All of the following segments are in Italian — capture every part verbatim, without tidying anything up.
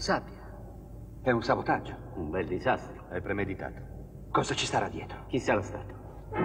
Sabbia. È un sabotaggio. Un bel disastro. È premeditato. Cosa ci sarà dietro? Chi sarà stato?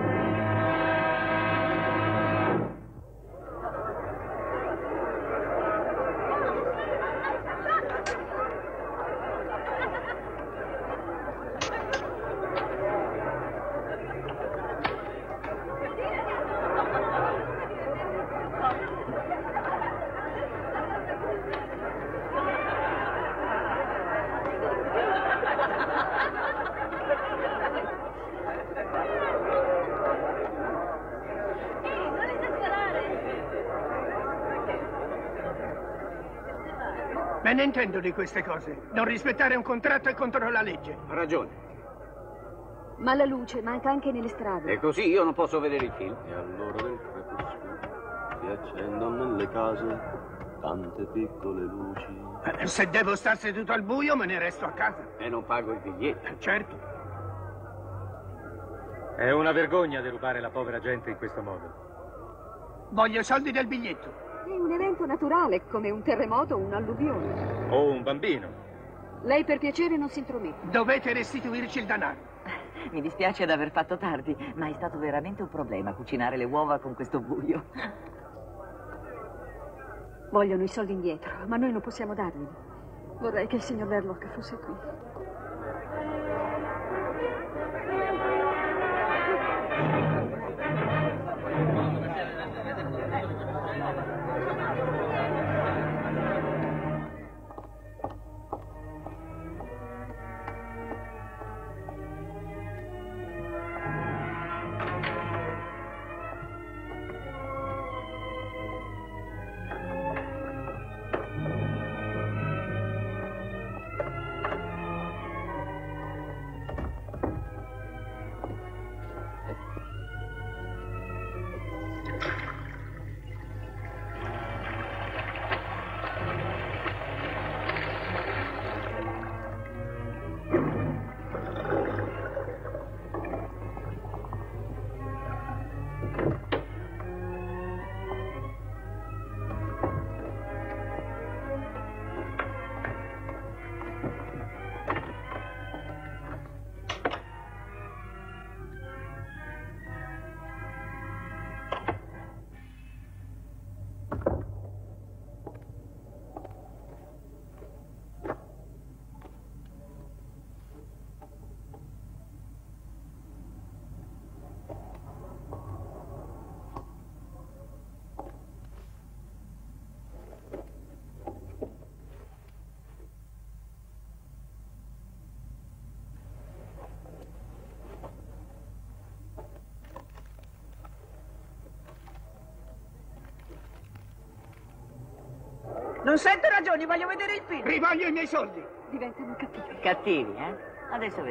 Me ne intendo di queste cose. Non rispettare un contratto è contro la legge. Ha ragione. Ma la luce manca anche nelle strade. E così io non posso vedere il film. E allora del crepuscolo si accendono nelle case tante piccole luci. Eh, se devo star seduto al buio, me ne resto a casa. E non pago i biglietti. Eh, certo. È una vergogna derubare la povera gente in questo modo. Voglio i soldi del biglietto. È un evento naturale, come un terremoto o un'alluvione. O un bambino. Lei per piacere non si intromette. Dovete restituirci il denaro. Mi dispiace di aver fatto tardi, ma è stato veramente un problema cucinare le uova con questo buio. Vogliono i soldi indietro, ma noi non possiamo darglieli. Vorrei che il signor Verloc fosse qui. Non sento ragioni, voglio vedere il film. Rivoglio i miei soldi. Diventano cattivi. Cattivi, eh? Adesso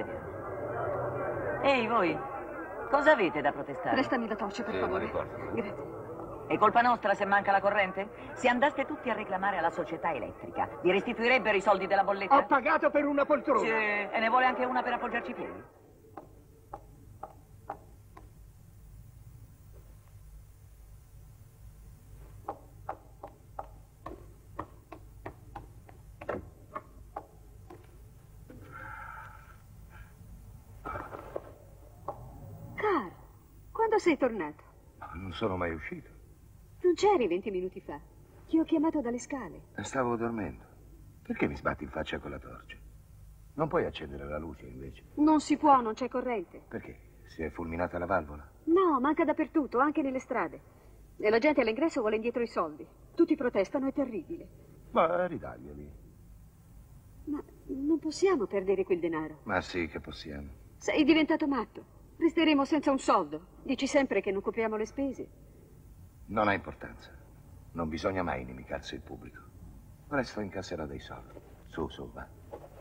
vediamo. Ehi, voi, cosa avete da protestare? Prestami la torcia, per Sì, favore. mi ricordo. Grazie. È colpa nostra se manca la corrente? Se andaste tutti a reclamare alla società elettrica, vi restituirebbero i soldi della bolletta? Ho pagato per una poltrona. Sì, e ne vuole anche una per appoggiarci i piedi? Carl, quando sei tornato? Non sono mai uscito. Non c'eri venti minuti fa. Ti ho chiamato dalle scale. Stavo dormendo. Perché mi sbatti in faccia con la torcia? Non puoi accendere la luce, invece? Non si può, non c'è corrente. Perché? Si è fulminata la valvola? No, manca dappertutto, anche nelle strade. E la gente all'ingresso vuole indietro i soldi. Tutti protestano, è terribile. Ma ridaglieli. Ma non possiamo perdere quel denaro. Ma sì che possiamo. Sei diventato matto. Resteremo senza un soldo. Dici sempre che non copriamo le spese. Non ha importanza. Non bisogna mai inimicarsi il pubblico. Presto incasserò dei soldi. Su, su, va.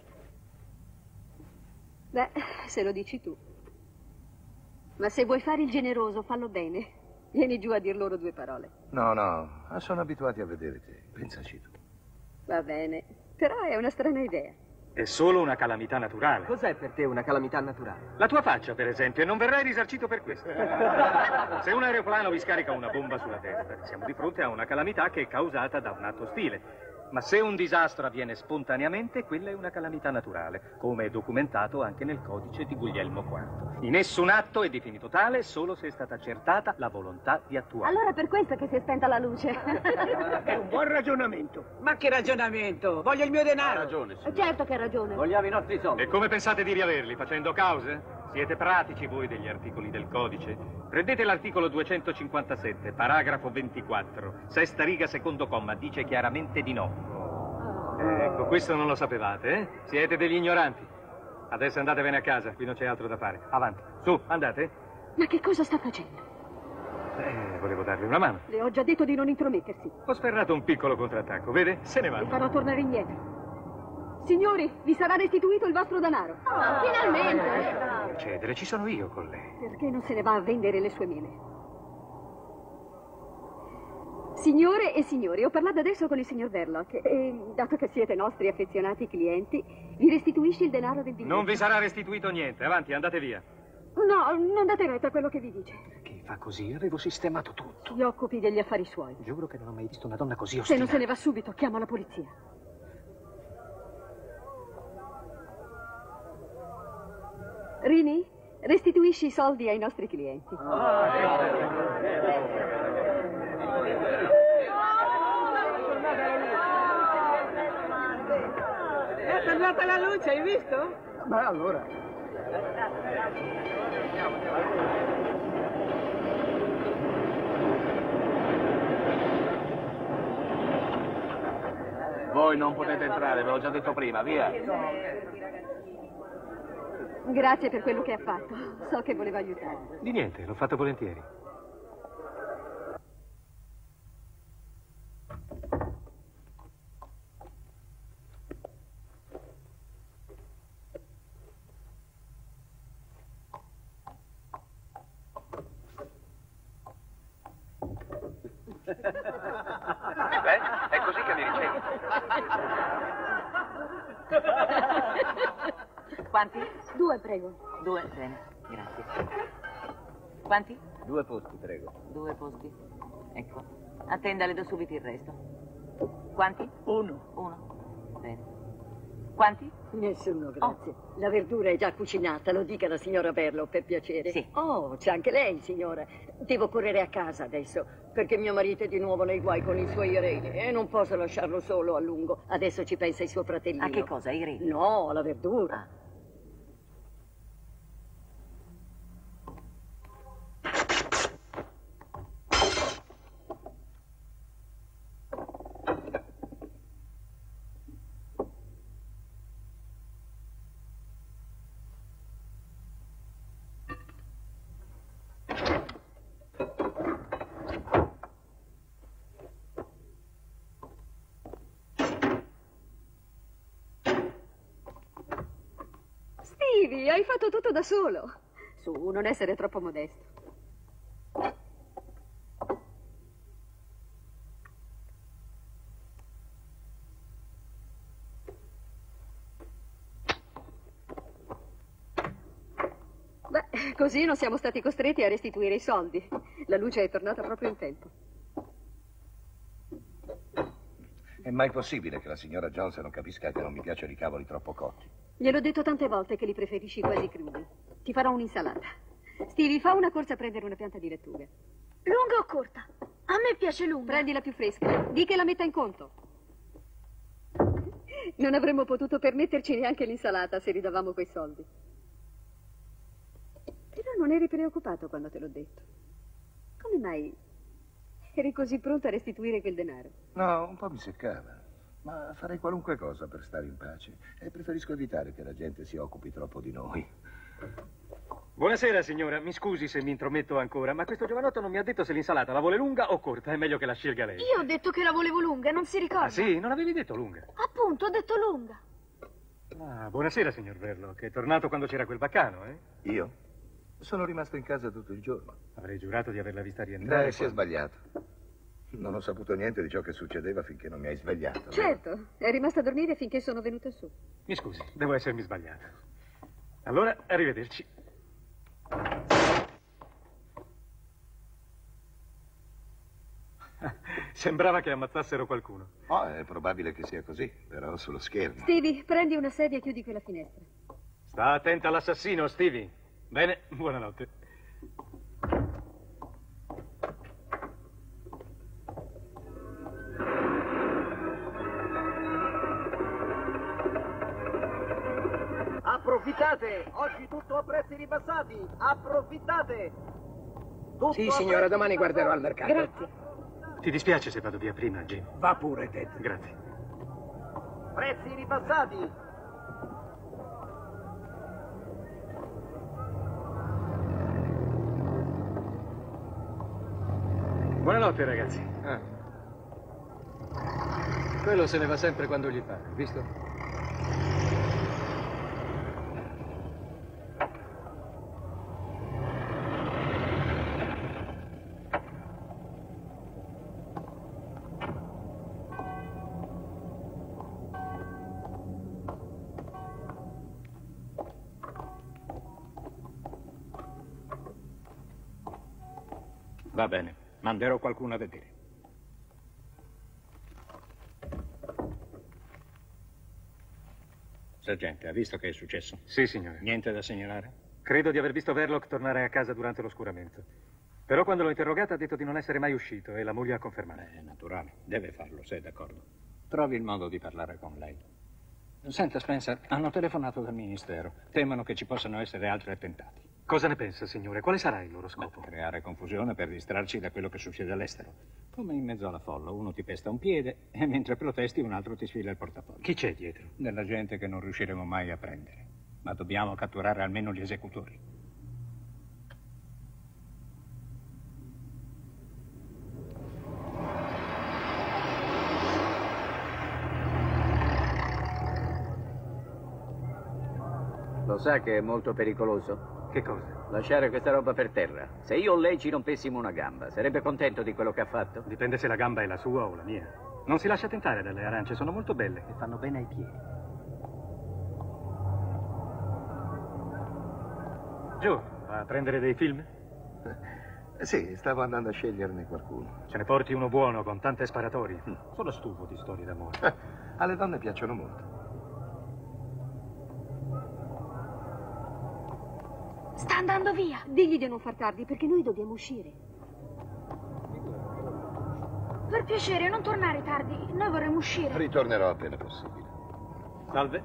Beh, se lo dici tu. Ma se vuoi fare il generoso, fallo bene. Vieni giù a dir loro due parole. No, no, sono abituati a vedere te. Pensaci tu. Va bene. Però è una strana idea. È solo una calamità naturale. Cos'è per te una calamità naturale? La tua faccia, per esempio, e non verrai risarcito per questo. Se un aeroplano vi scarica una bomba sulla testa, siamo di fronte a una calamità che è causata da un atto ostile. Ma se un disastro avviene spontaneamente, quella è una calamità naturale, come è documentato anche nel codice di Guglielmo quarto. In nessun atto è definito tale solo se è stata accertata la volontà di attuare. Allora per questo che si è spenta la luce. È un buon ragionamento. Ma che ragionamento? Voglio il mio denaro. Ha ragione, signore. Certo che ha ragione. Vogliamo i nostri soldi. E come pensate di riaverli? Facendo cause? Siete pratici voi degli articoli del codice? Prendete l'articolo duecentocinquantasette, paragrafo ventiquattro, sesta riga, secondo comma, dice chiaramente di no. Ecco, questo non lo sapevate, eh? Siete degli ignoranti. Adesso andatevene a casa, qui non c'è altro da fare. Avanti, su, andate. Ma che cosa sta facendo? Eh, volevo darle una mano. Le ho già detto di non intromettersi. Ho sferrato un piccolo contrattacco, vede? Se ne Vi vanno. farò tornare indietro. Signori, vi sarà restituito il vostro denaro. Oh, finalmente! Cedere, ci sono io con lei. Perché non se ne va a vendere le sue mele? Signore e signori, ho parlato adesso con il signor Verloc e, dato che siete nostri affezionati clienti, vi restituisce il denaro del biglietto. Non vi sarà restituito niente. Avanti, andate via. No, non date retta a quello che vi dice. Chi fa così? Avevo sistemato tutto. Si occupi degli affari suoi. Giuro che non ho mai visto una donna così Se ostinata. non se ne va subito, chiamo la polizia. Rini, restituisci i soldi ai nostri clienti. È tornata la luce, hai visto? Ma allora... Voi non potete entrare, ve l'ho già detto prima, via. Grazie per quello che ha fatto. So che voleva aiutare. Di niente, l'ho fatto volentieri. Beh, è così che mi ricevi. Quanti? Due, prego. Due, bene, grazie. Quanti? Due posti, prego. Due posti. Ecco. Attenda, le do subito il resto. Quanti? Uno. Uno. Bene. Quanti? Nessuno, grazie. La verdura è già cucinata, lo dica la signora Verlo, per piacere. Sì. Oh, c'è anche lei, signora. Devo correre a casa adesso, perché mio marito è di nuovo nei guai con i suoi eredi e non posso lasciarlo solo a lungo. Adesso ci pensa il suo fratellino. A che cosa, i reni? No, alla verdura. Ah. Stevie, hai fatto tutto da solo. Su, non essere troppo modesto. Beh, così non siamo stati costretti a restituire i soldi. La luce è tornata proprio in tempo. È mai possibile che la signora Jones non capisca che non mi piacciono i cavoli troppo cotti? Gliel'ho detto tante volte che li preferisci quasi crudi. Ti farò un'insalata. Stevie, fa una corsa a prendere una pianta di lattuga. Lunga o corta? A me piace lunga. Prendila più fresca. Di che la metta in conto. Non avremmo potuto permetterci neanche l'insalata se ridavamo quei soldi. Però non eri preoccupato quando te l'ho detto. Come mai eri così pronto a restituire quel denaro? No, un po' mi seccava. Ma farei qualunque cosa per stare in pace. E preferisco evitare che la gente si occupi troppo di noi. Buonasera, signora. Mi scusi se mi intrometto ancora, ma questo giovanotto non mi ha detto se l'insalata la vuole lunga o corta. È meglio che la scelga lei. Io ho detto che la volevo lunga, non si ricorda? Ah, sì? Non avevi detto lunga? Appunto, ho detto lunga. Ah, buonasera, signor Verlo, che è tornato quando c'era quel baccano, eh? Io? Sono rimasto in casa tutto il giorno. Avrei giurato di averla vista rientrare. Beh, si è quando... sbagliato. Non ho saputo niente di ciò che succedeva finché non mi hai svegliato. Certo, è rimasta a dormire finché sono venuta su. Mi scusi, devo essermi sbagliato. Allora, arrivederci. Sembrava che ammazzassero qualcuno. Oh, è probabile che sia così, però sullo schermo. Stevie, prendi una sedia e chiudi quella finestra. Sta attenta all'assassino, Stevie. Bene, buonanotte. Approfittate! Oggi tutto a prezzi ribassati! Approfittate! Tutto Sì, signora, domani guarderò al mercato. Grazie. Ti dispiace se vado via prima, Jim? Va pure, Ted. Grazie. Prezzi ribassati! Buonanotte, ragazzi. Ah. Quello se ne va sempre quando gli pare, visto? Va bene, manderò qualcuno a vedere. Sergente, ha visto che è successo? Sì, signore. Niente da segnalare? Credo di aver visto Verloc tornare a casa durante l'oscuramento. Però quando l'ho interrogata ha detto di non essere mai uscito e la moglie ha confermato. È naturale, deve farlo, sei d'accordo. Trovi il modo di parlare con lei. Senta, Spencer, hanno telefonato dal ministero. Temono che ci possano essere altri attentati. Cosa ne pensa, signore? Quale sarà il loro scopo? Ma creare confusione per distrarci da quello che succede all'estero. Come in mezzo alla folla, uno ti pesta un piede e mentre protesti un altro ti sfila il portafoglio. Chi c'è dietro? Della gente che non riusciremo mai a prendere. Ma dobbiamo catturare almeno gli esecutori. Lo sa che è molto pericoloso? Che cosa? Lasciare questa roba per terra. Se io o lei ci rompessimo una gamba, sarebbe contento di quello che ha fatto? Dipende se la gamba è la sua o la mia. Non si lascia tentare dalle arance, sono molto belle e fanno bene ai piedi. Giù, va a prendere dei film? Sì, stavo andando a sceglierne qualcuno. Ce ne porti uno buono con tante sparatorie. Sono stufo di storie d'amore. Alle donne piacciono molto. Sta andando via. Digli di non far tardi, perché noi dobbiamo uscire. Per piacere, non tornare tardi. Noi vorremmo uscire. Ritornerò appena possibile. Salve.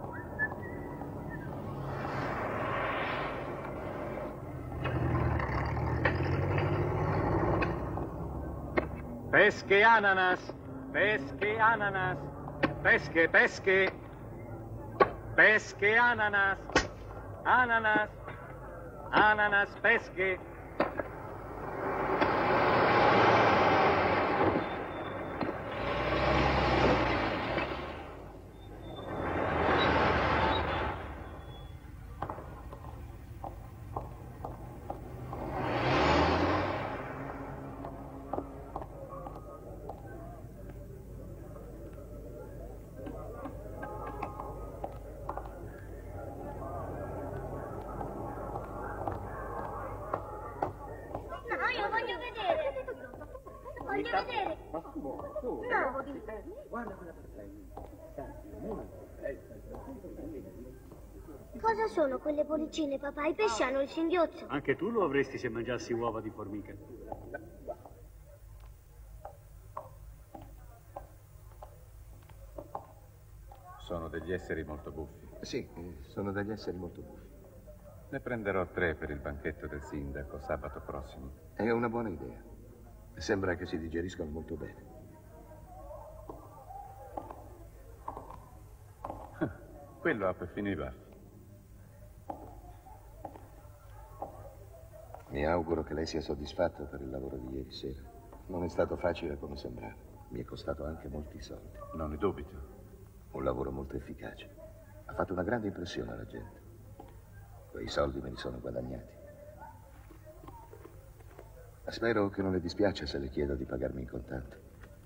Pesche ananas. Pesche ananas. Pesche, pesche. Pesche ananas. Ananas. Ananas, pesche. Cosa sono quelle bollicine, papà? I pesci hanno il singhiozzo. Anche tu lo avresti se mangiassi uova di formica. Sono degli esseri molto buffi. Sì, sono degli esseri molto buffi. Ne prenderò tre per il banchetto del sindaco sabato prossimo. È una buona idea. Sembra che si digeriscono molto bene. Quello ha perfino i baffi. Mi auguro che lei sia soddisfatta per il lavoro di ieri sera. Non è stato facile come sembrava. Mi è costato anche molti soldi. Non ne dubito. Un lavoro molto efficace. Ha fatto una grande impressione alla gente. Quei soldi me li sono guadagnati. Spero che non le dispiace se le chiedo di pagarmi in contanti.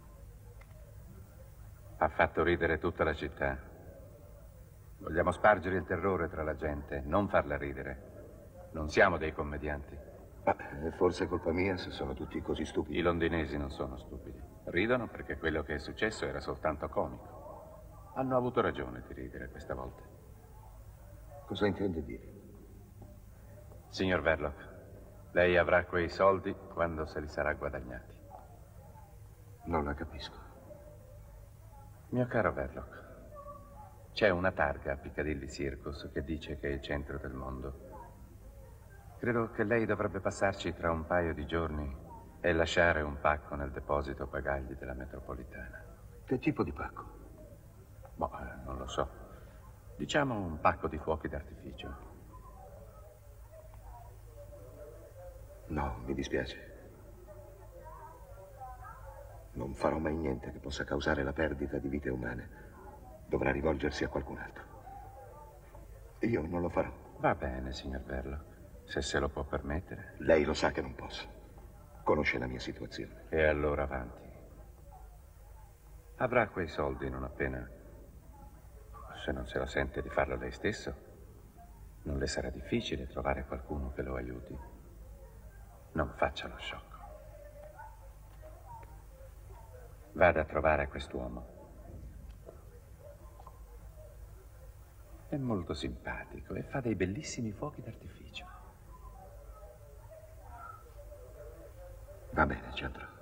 Ha fatto ridere tutta la città. Vogliamo spargere il terrore tra la gente, non farla ridere. Non siamo dei commedianti. Ma è forse colpa mia se sono tutti così stupidi. I londinesi non sono stupidi. Ridono perché quello che è successo era soltanto comico. Hanno avuto ragione di ridere questa volta. Cosa intende dire? Signor Verloc, lei avrà quei soldi quando se li sarà guadagnati. Non la capisco. Mio caro Verloc, c'è una targa a Piccadilly Circus che dice che è il centro del mondo. Credo che lei dovrebbe passarci tra un paio di giorni e lasciare un pacco nel deposito bagagli della metropolitana. Che tipo di pacco? Boh, non lo so. Diciamo un pacco di fuochi d'artificio. No, mi dispiace. Non farò mai niente che possa causare la perdita di vite umane. Dovrà rivolgersi a qualcun altro. Io non lo farò. Va bene, signor Verloc, se se lo può permettere. Lei lo sa che non posso. Conosce la mia situazione. E allora avanti. Avrà quei soldi non appena. Se non se lo sente di farlo lei stesso, non le sarà difficile trovare qualcuno che lo aiuti. Non faccia lo sciocco. Vada a trovare quest'uomo. È molto simpatico e fa dei bellissimi fuochi d'artificio. Va bene, ci andrò.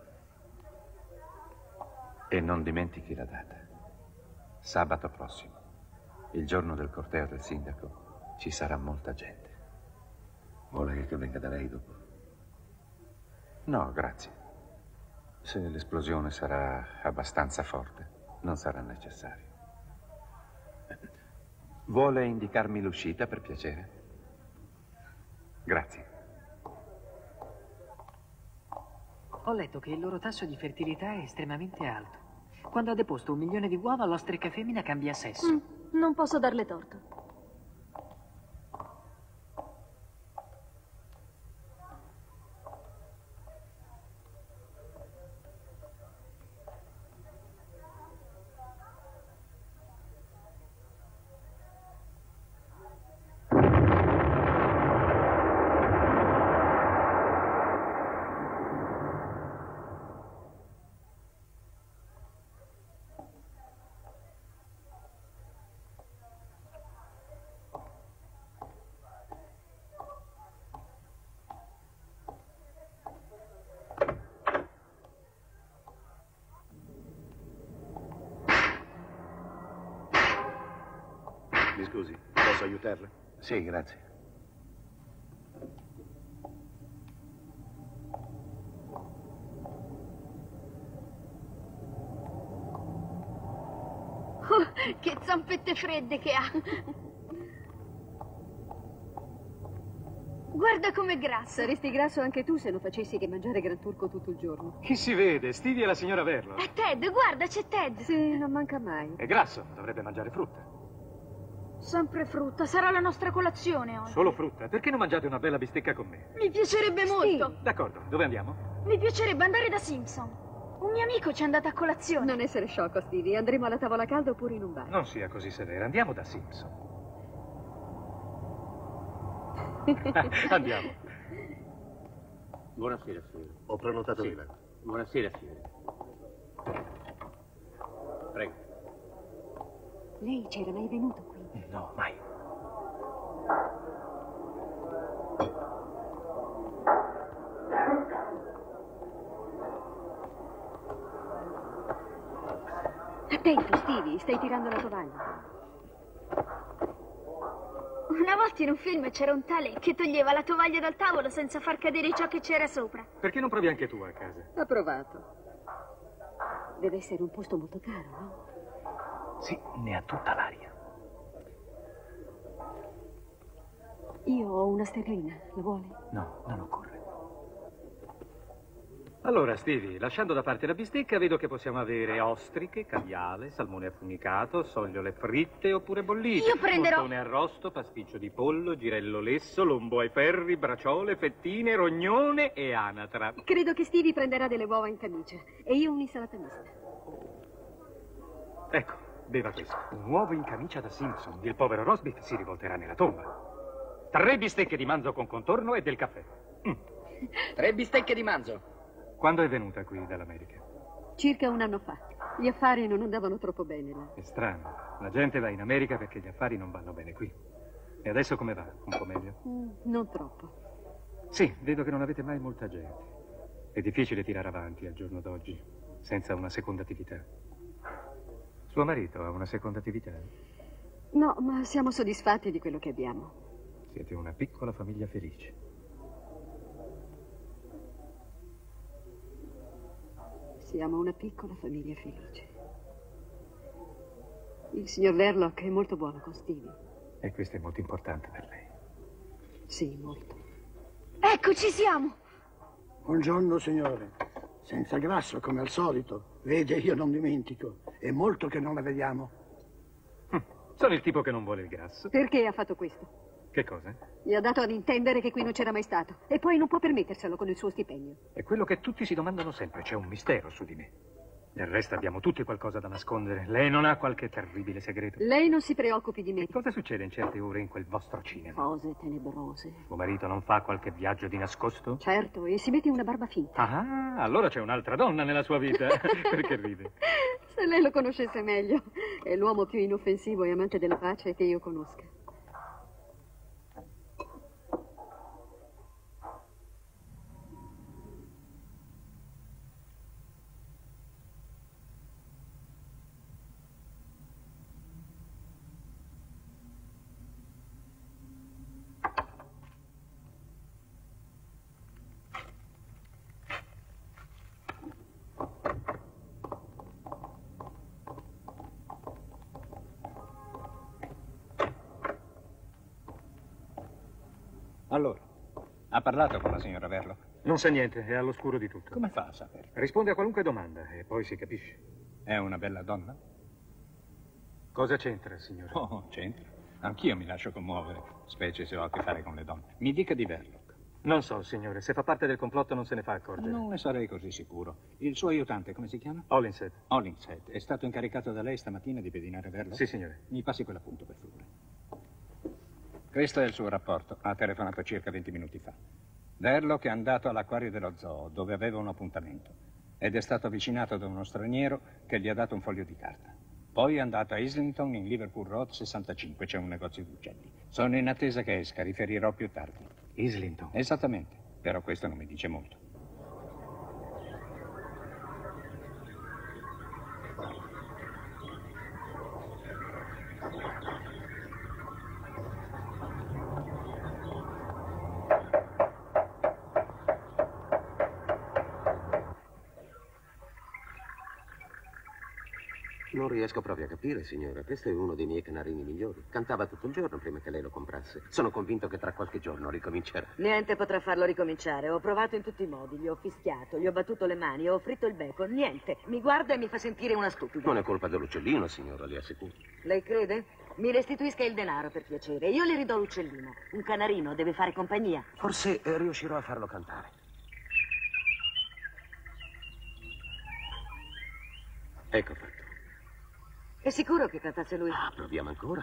E non dimentichi la data. Sabato prossimo, il giorno del corteo del sindaco, ci sarà molta gente. Vuole che venga da lei dopo? No, grazie. Se l'esplosione sarà abbastanza forte, non sarà necessario. Vuole indicarmi l'uscita, per piacere? Grazie. Ho letto che il loro tasso di fertilità è estremamente alto. Quando ha deposto un milione di uova, l'ostrica femmina cambia sesso. Mm, non posso darle torto. Mi scusi, posso aiutarla? Sì, grazie. Oh, che zampette fredde che ha! Guarda com'è grassa. Saresti grasso anche tu se non facessi che mangiare gran turco tutto il giorno. Chi si vede? Stevie e la signora Verloc. È Ted, guarda, c'è Ted. Sì, non manca mai. È grasso, dovrebbe mangiare frutta. Sempre frutta, sarà la nostra colazione oggi. Solo frutta? Perché non mangiate una bella bistecca con me? Mi piacerebbe molto. Sì. D'accordo, dove andiamo? Mi piacerebbe andare da Simpson. Un mio amico ci è andato a colazione. Non essere sciocco, Stevie. Andremo alla tavola calda oppure in un bar. Non sia così severa, andiamo da Simpson. Andiamo. Buonasera, signore. Ho prenotato Sì. vela. Buonasera, signore. Prego. Lei c'era mai venuto qui? No, mai. Attento, Stevie, stai tirando la tovaglia. Una volta in un film c'era un tale che toglieva la tovaglia dal tavolo senza far cadere ciò che c'era sopra. Perché non provi anche tu a casa? Ha provato. Deve essere un posto molto caro, no? Sì, ne ha tutta l'aria. Io ho una sterlina, la vuole? No, non occorre. Allora, Stevie, lasciando da parte la bistecca, vedo che possiamo avere ostriche, caviale, salmone affumicato, sogliole fritte oppure bollite. Io prenderò... Montone arrosto, pasticcio di pollo, girello lesso, lombo ai ferri, braciole, fettine, rognone e anatra. Credo che Stevie prenderà delle uova in camicia e io un'insalata mista. Ecco, beva questo. Un uovo in camicia da Simpson. Il povero Rosbif si rivolterà nella tomba. Tre bistecche di manzo con contorno e del caffè. Mm. Tre bistecche di manzo. Quando è venuta qui dall'America? Circa un anno fa. Gli affari non andavano troppo bene là. È strano. La gente va in America perché gli affari non vanno bene qui. E adesso come va? Un po' meglio? Mm, non troppo. Sì, vedo che non avete mai molta gente. È difficile tirare avanti al giorno d'oggi senza una seconda attività. Suo marito ha una seconda attività? No, ma siamo soddisfatti di quello che abbiamo. Siete una piccola famiglia felice. Siamo una piccola famiglia felice. Il signor Verloc è molto buono con Stevie. E questo è molto importante per lei. Sì, molto. Ecco, ci siamo. Buongiorno, signore. Senza grasso, come al solito. Vede, io non dimentico. È molto che non la vediamo. Sono il tipo che non vuole il grasso. Perché ha fatto questo? Che cosa? Gli ha dato ad intendere che qui non c'era mai stato. E poi non può permetterselo con il suo stipendio. È quello che tutti si domandano sempre. C'è un mistero su di me. Del resto abbiamo tutti qualcosa da nascondere. Lei non ha qualche terribile segreto? Lei non si preoccupi di me. Che cosa succede in certe ore in quel vostro cinema? Cose tenebrose. Suo marito non fa qualche viaggio di nascosto? Certo, e si mette una barba finta. Ah, allora c'è un'altra donna nella sua vita. Perché ride? Se lei lo conoscesse meglio. È l'uomo più inoffensivo e amante della pace che io conosca. Allora, ha parlato con la signora Verloc? Non sa niente, è all'oscuro di tutto. Come fa a saperlo? Risponde a qualunque domanda e poi si capisce. È una bella donna? Cosa c'entra, signore? Oh, c'entra. Anch'io mi lascio commuovere, specie se ho a che fare con le donne. Mi dica di Verloc. Non so, signore. Se fa parte del complotto non se ne fa accorgere. Non ne sarei così sicuro. Il suo aiutante, come si chiama? Hollingshead. Hollingshead. È stato incaricato da lei stamattina di pedinare Verloc? Sì, signore. Mi passi quell'appunto, per favore. Questo è il suo rapporto. Ha telefonato circa venti minuti fa. Verloc è andato all'acquario dello zoo, dove aveva un appuntamento, ed è stato avvicinato da uno straniero che gli ha dato un foglio di carta. Poi è andato a Islington, in Liverpool Road sessantacinque. C'è un negozio di uccelli. Sono in attesa che esca, riferirò più tardi. Islington? Esattamente, però questo non mi dice molto. Non riesco proprio a capire, signora. Questo è uno dei miei canarini migliori. Cantava tutto il giorno prima che lei lo comprasse. Sono convinto che tra qualche giorno ricomincerà. Niente potrà farlo ricominciare. Ho provato in tutti i modi. Gli ho fischiato, gli ho battuto le mani, ho fritto il bacon. Niente. Mi guarda e mi fa sentire una stupida. Non è colpa dell'uccellino, signora, le assicuro. Lei crede? Mi restituisca il denaro, per piacere. Io le ridò l'uccellino. Un canarino deve fare compagnia. Forse eh, riuscirò a farlo cantare. Ecco fatto. È sicuro che cantasse lui? Ah, proviamo ancora.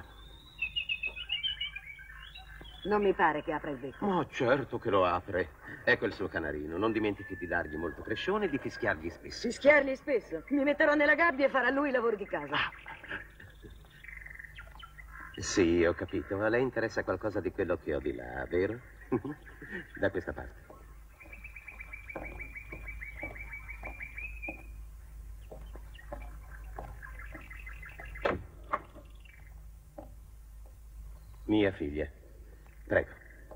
Non mi pare che apra il becco. Oh, certo che lo apre. Ecco il suo canarino. Non dimentichi di dargli molto crescione e di fischiargli spesso. Fischiargli spesso? Mi metterò nella gabbia e farà lui i lavori di casa. Sì, ho capito. A lei interessa qualcosa di quello che ho di là, vero? Da questa parte. Mia figlia. Prego.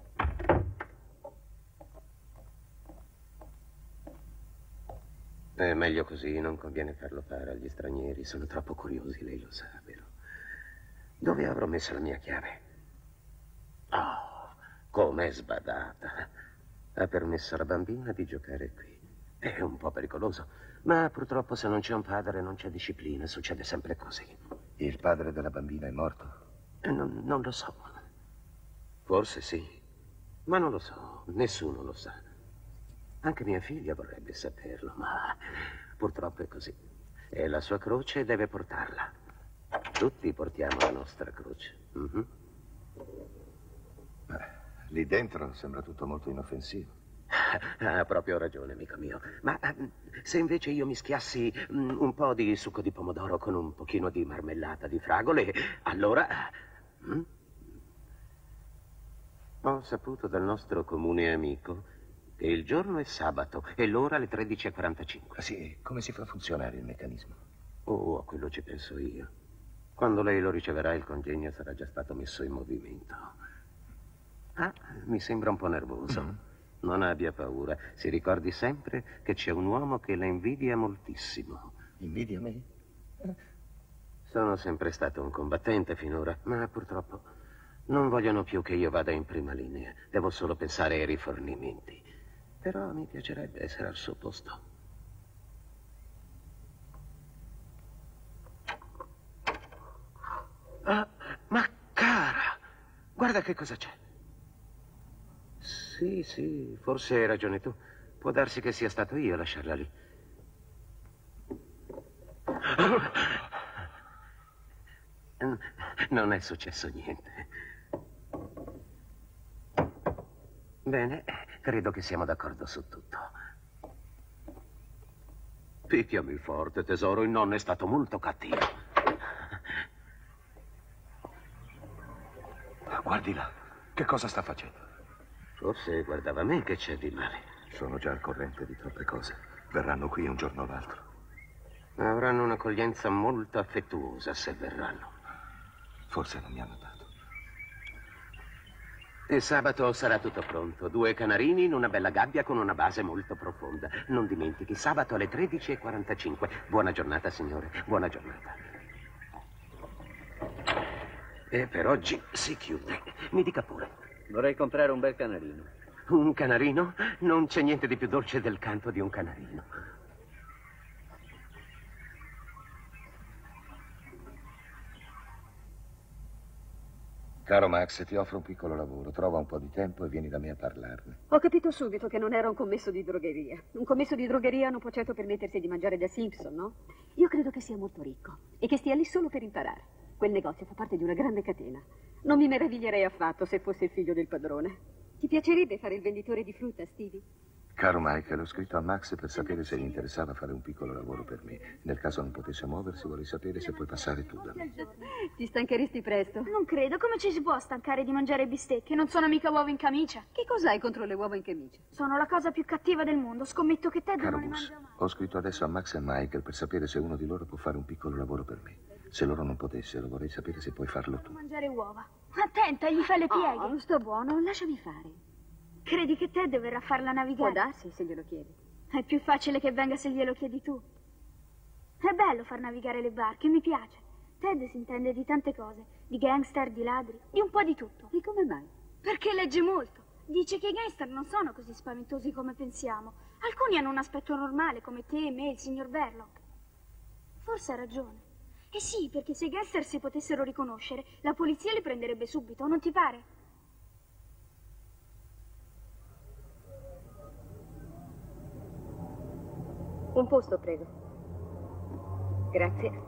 È meglio così, non conviene farlo fare agli stranieri. Sono troppo curiosi, lei lo sa, vero? Dove avrò messo la mia chiave? Oh, com'è sbadata. Ha permesso alla bambina di giocare qui. È un po' pericoloso, ma purtroppo se non c'è un padre non c'è disciplina, succede sempre così. Il padre della bambina è morto? Non, non lo so. Forse sì, ma non lo so, nessuno lo sa. Anche mia figlia vorrebbe saperlo, ma purtroppo è così. È la sua croce e deve portarla. Tutti portiamo la nostra croce. Mm-hmm. Beh, lì dentro sembra tutto molto inoffensivo. ha proprio ragione, amico mio. Ma eh, se invece io mischiassi mm, un po' di succo di pomodoro con un pochino di marmellata di fragole, allora... Mm? Ho saputo dal nostro comune amico che il giorno è sabato e l'ora alle tredici e quarantacinque. Sì, come si fa a funzionare il meccanismo? Oh, a quello ci penso io. Quando lei lo riceverà, il congegno sarà già stato messo in movimento. Ah, mi sembra un po' nervoso. Mm-hmm. Non abbia paura. Si ricordi sempre che c'è un uomo che la invidia moltissimo. Invidia me? Sono sempre stato un combattente finora, ma purtroppo non vogliono più che io vada in prima linea. Devo solo pensare ai rifornimenti. Però mi piacerebbe essere al suo posto. Ah, ma cara, guarda che cosa c'è. Sì, sì, forse hai ragione tu. Può darsi che sia stato io a lasciarla lì. Non è successo niente. Bene, credo che siamo d'accordo su tutto. Picchiami forte, tesoro, il nonno è stato molto cattivo. Guardi là, che cosa sta facendo? Forse guardava me, che c'è di male. Sono già al corrente di troppe cose. Verranno qui un giorno o l'altro. Avranno un'accoglienza molto affettuosa se verranno. Forse non mi hanno dato. E sabato sarà tutto pronto. Due canarini in una bella gabbia con una base molto profonda. Non dimentichi, sabato alle tredici e quarantacinque. Buona giornata, signore. Buona giornata. E per oggi si chiude. Mi dica pure. Vorrei comprare un bel canarino. Un canarino? Non c'è niente di più dolce del canto di un canarino. Caro Max, ti offro un piccolo lavoro. Trova un po' di tempo e vieni da me a parlarne. Ho capito subito che non era un commesso di drogheria. Un commesso di drogheria non può certo permettersi di mangiare da Simpson, no? Io credo che sia molto ricco e che stia lì solo per imparare. Quel negozio fa parte di una grande catena. Non mi meraviglierei affatto se fosse il figlio del padrone. Ti piacerebbe fare il venditore di frutta, Stevie? Caro Michael, ho scritto a Max per sapere se gli interessava fare un piccolo lavoro per me. Nel caso non potesse muoversi, vorrei sapere se puoi passare tu da me. Ti stancheresti presto? Non credo. Come ci si può stancare di mangiare bistecche? Non sono mica uova in camicia. Che cos'hai contro le uova in camicia? Sono la cosa più cattiva del mondo. Scommetto che Ted Caro non le Bus, mangia mai. ho scritto adesso a Max e Michael per sapere se uno di loro può fare un piccolo lavoro per me. Se loro non potessero, vorrei sapere se puoi farlo tu. Mangiare uova. Attenta, gli fai le pieghe. Oh, non sto buono, lasciami fare. Credi che Ted verrà a farla navigare? Può darsi se glielo chiedi. È più facile che venga se glielo chiedi tu. È bello far navigare le barche, mi piace. Ted si intende di tante cose, di gangster, di ladri, di un po' di tutto. E come mai? Perché legge molto. Dice che i gangster non sono così spaventosi come pensiamo. Alcuni hanno un aspetto normale, come te, me, il signor Verloc. Forse ha ragione. Eh sì, perché se i gangster si potessero riconoscere, la polizia li prenderebbe subito, non ti pare? Un posto, prego. Grazie.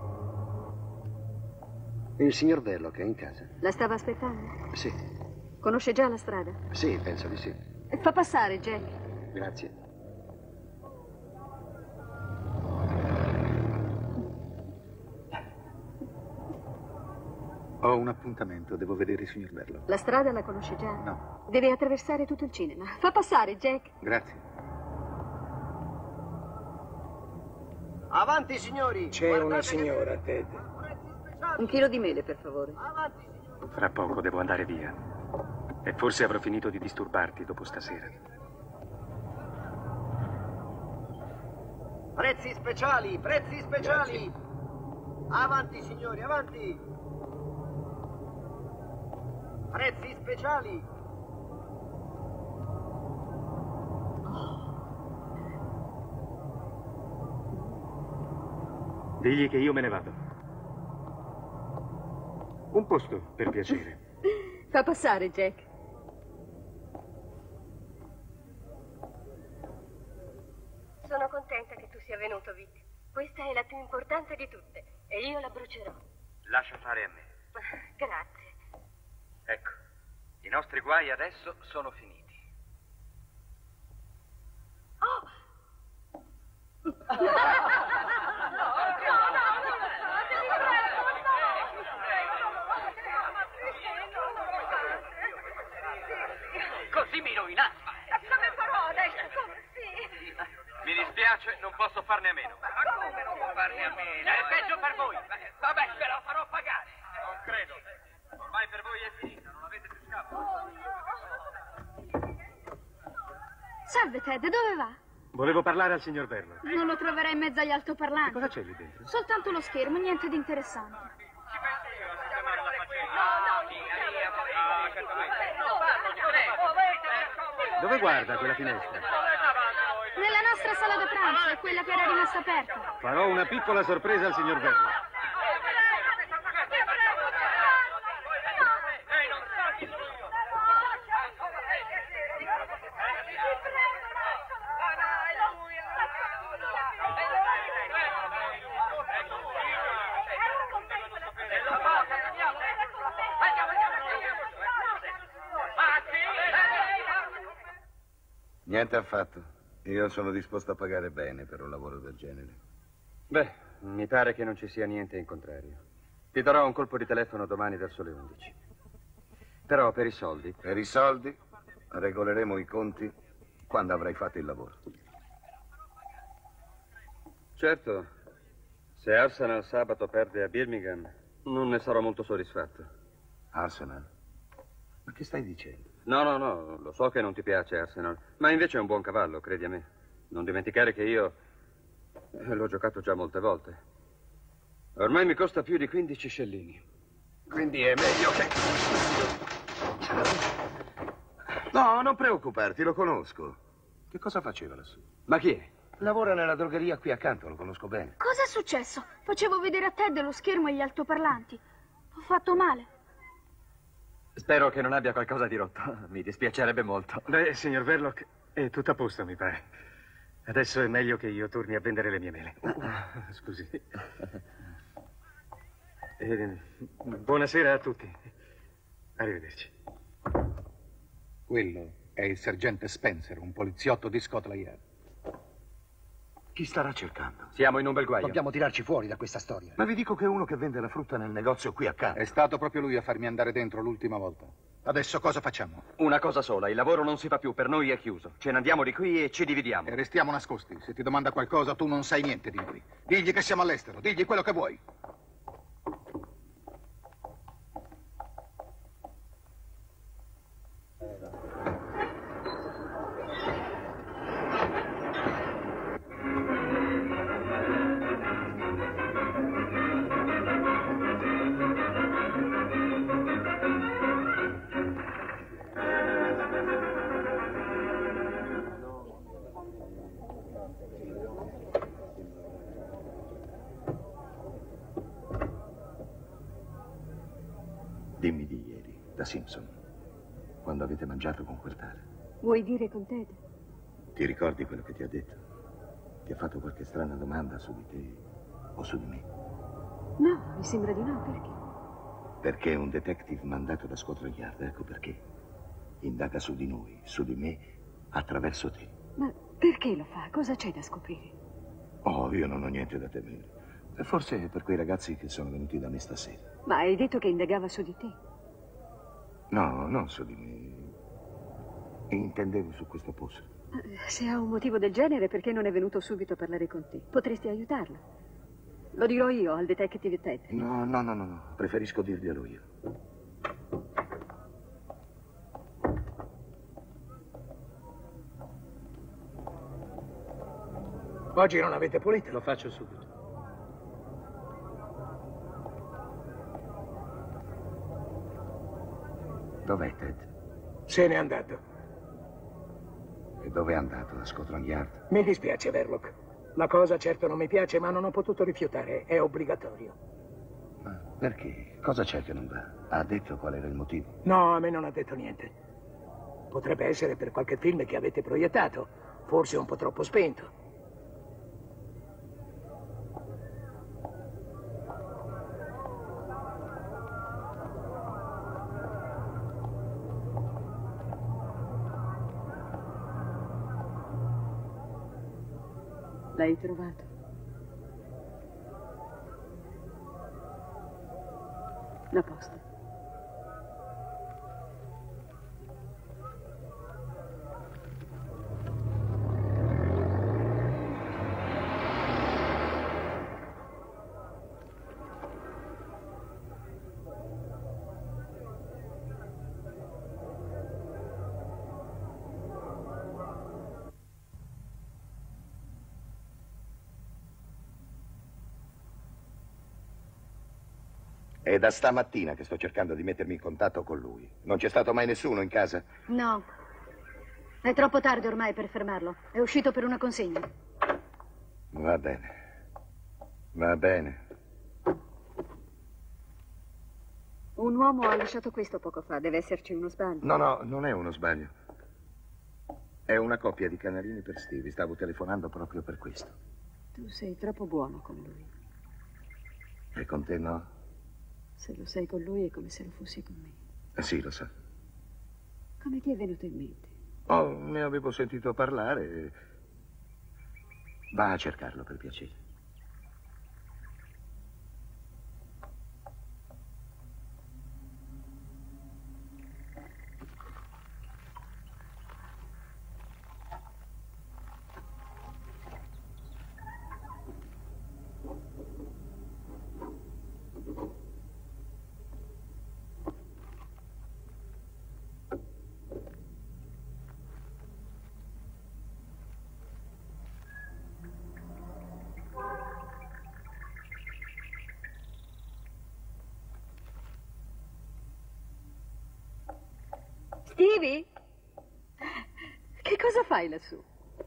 Il signor Verloc è in casa? La stava aspettando? Sì. Conosce già la strada? Sì, penso di sì. Fa passare, Jack. Grazie. Ho un appuntamento, devo vedere il signor Verloc. La strada la conosce già? No. Deve attraversare tutto il cinema. Fa passare, Jack. Grazie. Avanti, signori! C'è Guardate una che- signora, Ted. Un chilo di mele, per favore. Avanti, signori! Fra poco devo andare via. E forse avrò finito di disturbarti dopo stasera. Prezzi speciali, prezzi speciali! Avanti, signori, avanti! Prezzi speciali! Digli che io me ne vado. Un posto, per piacere. Fa passare, Jack. Sono contenta che tu sia venuto, Vic. Questa è la più importante di tutte e io la brucerò. Lascia fare a me. Grazie. Ecco, i nostri guai adesso sono finiti. Così mi rovinate. Come farò adesso? Come sì? Mi dispiace, non posso farne a meno. Ma come non può farne a meno? È peggio per voi. Vabbè, ve la farò pagare. Non credo. Ormai per voi è finita, non avete più scappo. Salve, Ted, dove va? Volevo parlare al signor Verlo. Non lo troverai in mezzo agli altoparlanti. Cosa c'è lì dentro? Soltanto lo schermo, niente di interessante. Dove guarda quella finestra? Nella nostra sala da pranzo, è quella che era rimasta aperta. Farò una piccola sorpresa al signor Verlo. Niente affatto. Io sono disposto a pagare bene per un lavoro del genere. Beh, mi pare che non ci sia niente in contrario. Ti darò un colpo di telefono domani verso le undici. Però per i soldi... Per i soldi regoleremo i conti quando avrai fatto il lavoro. Certo, se Arsenal sabato perde a Birmingham, non ne sarò molto soddisfatto. Arsenal? Ma che stai dicendo? No, no, no, lo so che non ti piace Arsenal, ma invece è un buon cavallo, credi a me. Non dimenticare che io eh, l'ho giocato già molte volte. Ormai mi costa più di quindici scellini. Quindi è meglio che... No, non preoccuparti, lo conosco. Che cosa faceva lassù? Ma chi è? Lavora nella drogheria qui accanto, lo conosco bene. Cosa è successo? Facevo vedere a Ted lo schermo e gli altoparlanti. Ho fatto male. Spero che non abbia qualcosa di rotto. Mi dispiacerebbe molto. Beh, signor Verloc, è tutto a posto, mi pare. Adesso è meglio che io torni a vendere le mie mele. Uh, scusi. Eh, buonasera a tutti. Arrivederci. Quello è il sergente Spencer, un poliziotto di Scotland Yard. Chi starà cercando? Siamo in un bel guaio. Dobbiamo tirarci fuori da questa storia. Ma vi dico che è uno che vende la frutta nel negozio qui accanto. È stato proprio lui a farmi andare dentro l'ultima volta. Adesso cosa facciamo? Una cosa sola, il lavoro non si fa più, per noi è chiuso. Ce ne andiamo di qui e ci dividiamo. E restiamo nascosti. Se ti domanda qualcosa, tu non sai niente di noi. Digli che siamo all'estero, digli quello che vuoi. Dimmi di ieri, da Simpson, quando avete mangiato con quel tale. Vuoi dire con Ted? Ti ricordi quello che ti ha detto? Ti ha fatto qualche strana domanda su di te o su di me? No, mi sembra di no, perché? Perché è un detective mandato da Scotland Yard, ecco perché. Indaga su di noi, su di me, attraverso te. Ma perché lo fa? Cosa c'è da scoprire? Oh, io non ho niente da temere. E forse è per quei ragazzi che sono venuti da me stasera. Ma hai detto che indagava su di te? No, non su di me. Intendevo su questo posto. Se ha un motivo del genere, perché non è venuto subito a parlare con te? Potresti aiutarlo. Lo dirò io al detective Ted. No, no, no, no, no. Preferisco dirglielo io. Oggi non avete pulito? Lo faccio subito. Dov'è Ted? Se n'è andato. E dove è andato? A Scotland Yard? Mi dispiace, Verloc. La cosa certo non mi piace, ma non ho potuto rifiutare. È obbligatorio. Ma perché? Cosa c'è che non va? Ha detto qual era il motivo? No, a me non ha detto niente. Potrebbe essere per qualche film che avete proiettato. Forse un po' troppo spento. L'hai trovato? A posto. È da stamattina che sto cercando di mettermi in contatto con lui. Non c'è stato mai nessuno in casa? No. È troppo tardi ormai per fermarlo. È uscito per una consegna. Va bene. Va bene. Un uomo ha lasciato questo poco fa. Deve esserci uno sbaglio. No, no, non è uno sbaglio. È una coppia di canalini per Stevie. Stavo telefonando proprio per questo. Tu sei troppo buono con lui. E con te no? Se lo sei con lui è come se lo fossi con me. Eh sì, lo so. Come ti è venuto in mente? Oh, ne avevo sentito parlare. Va a cercarlo, per piacere. Stevie? Che cosa fai lassù?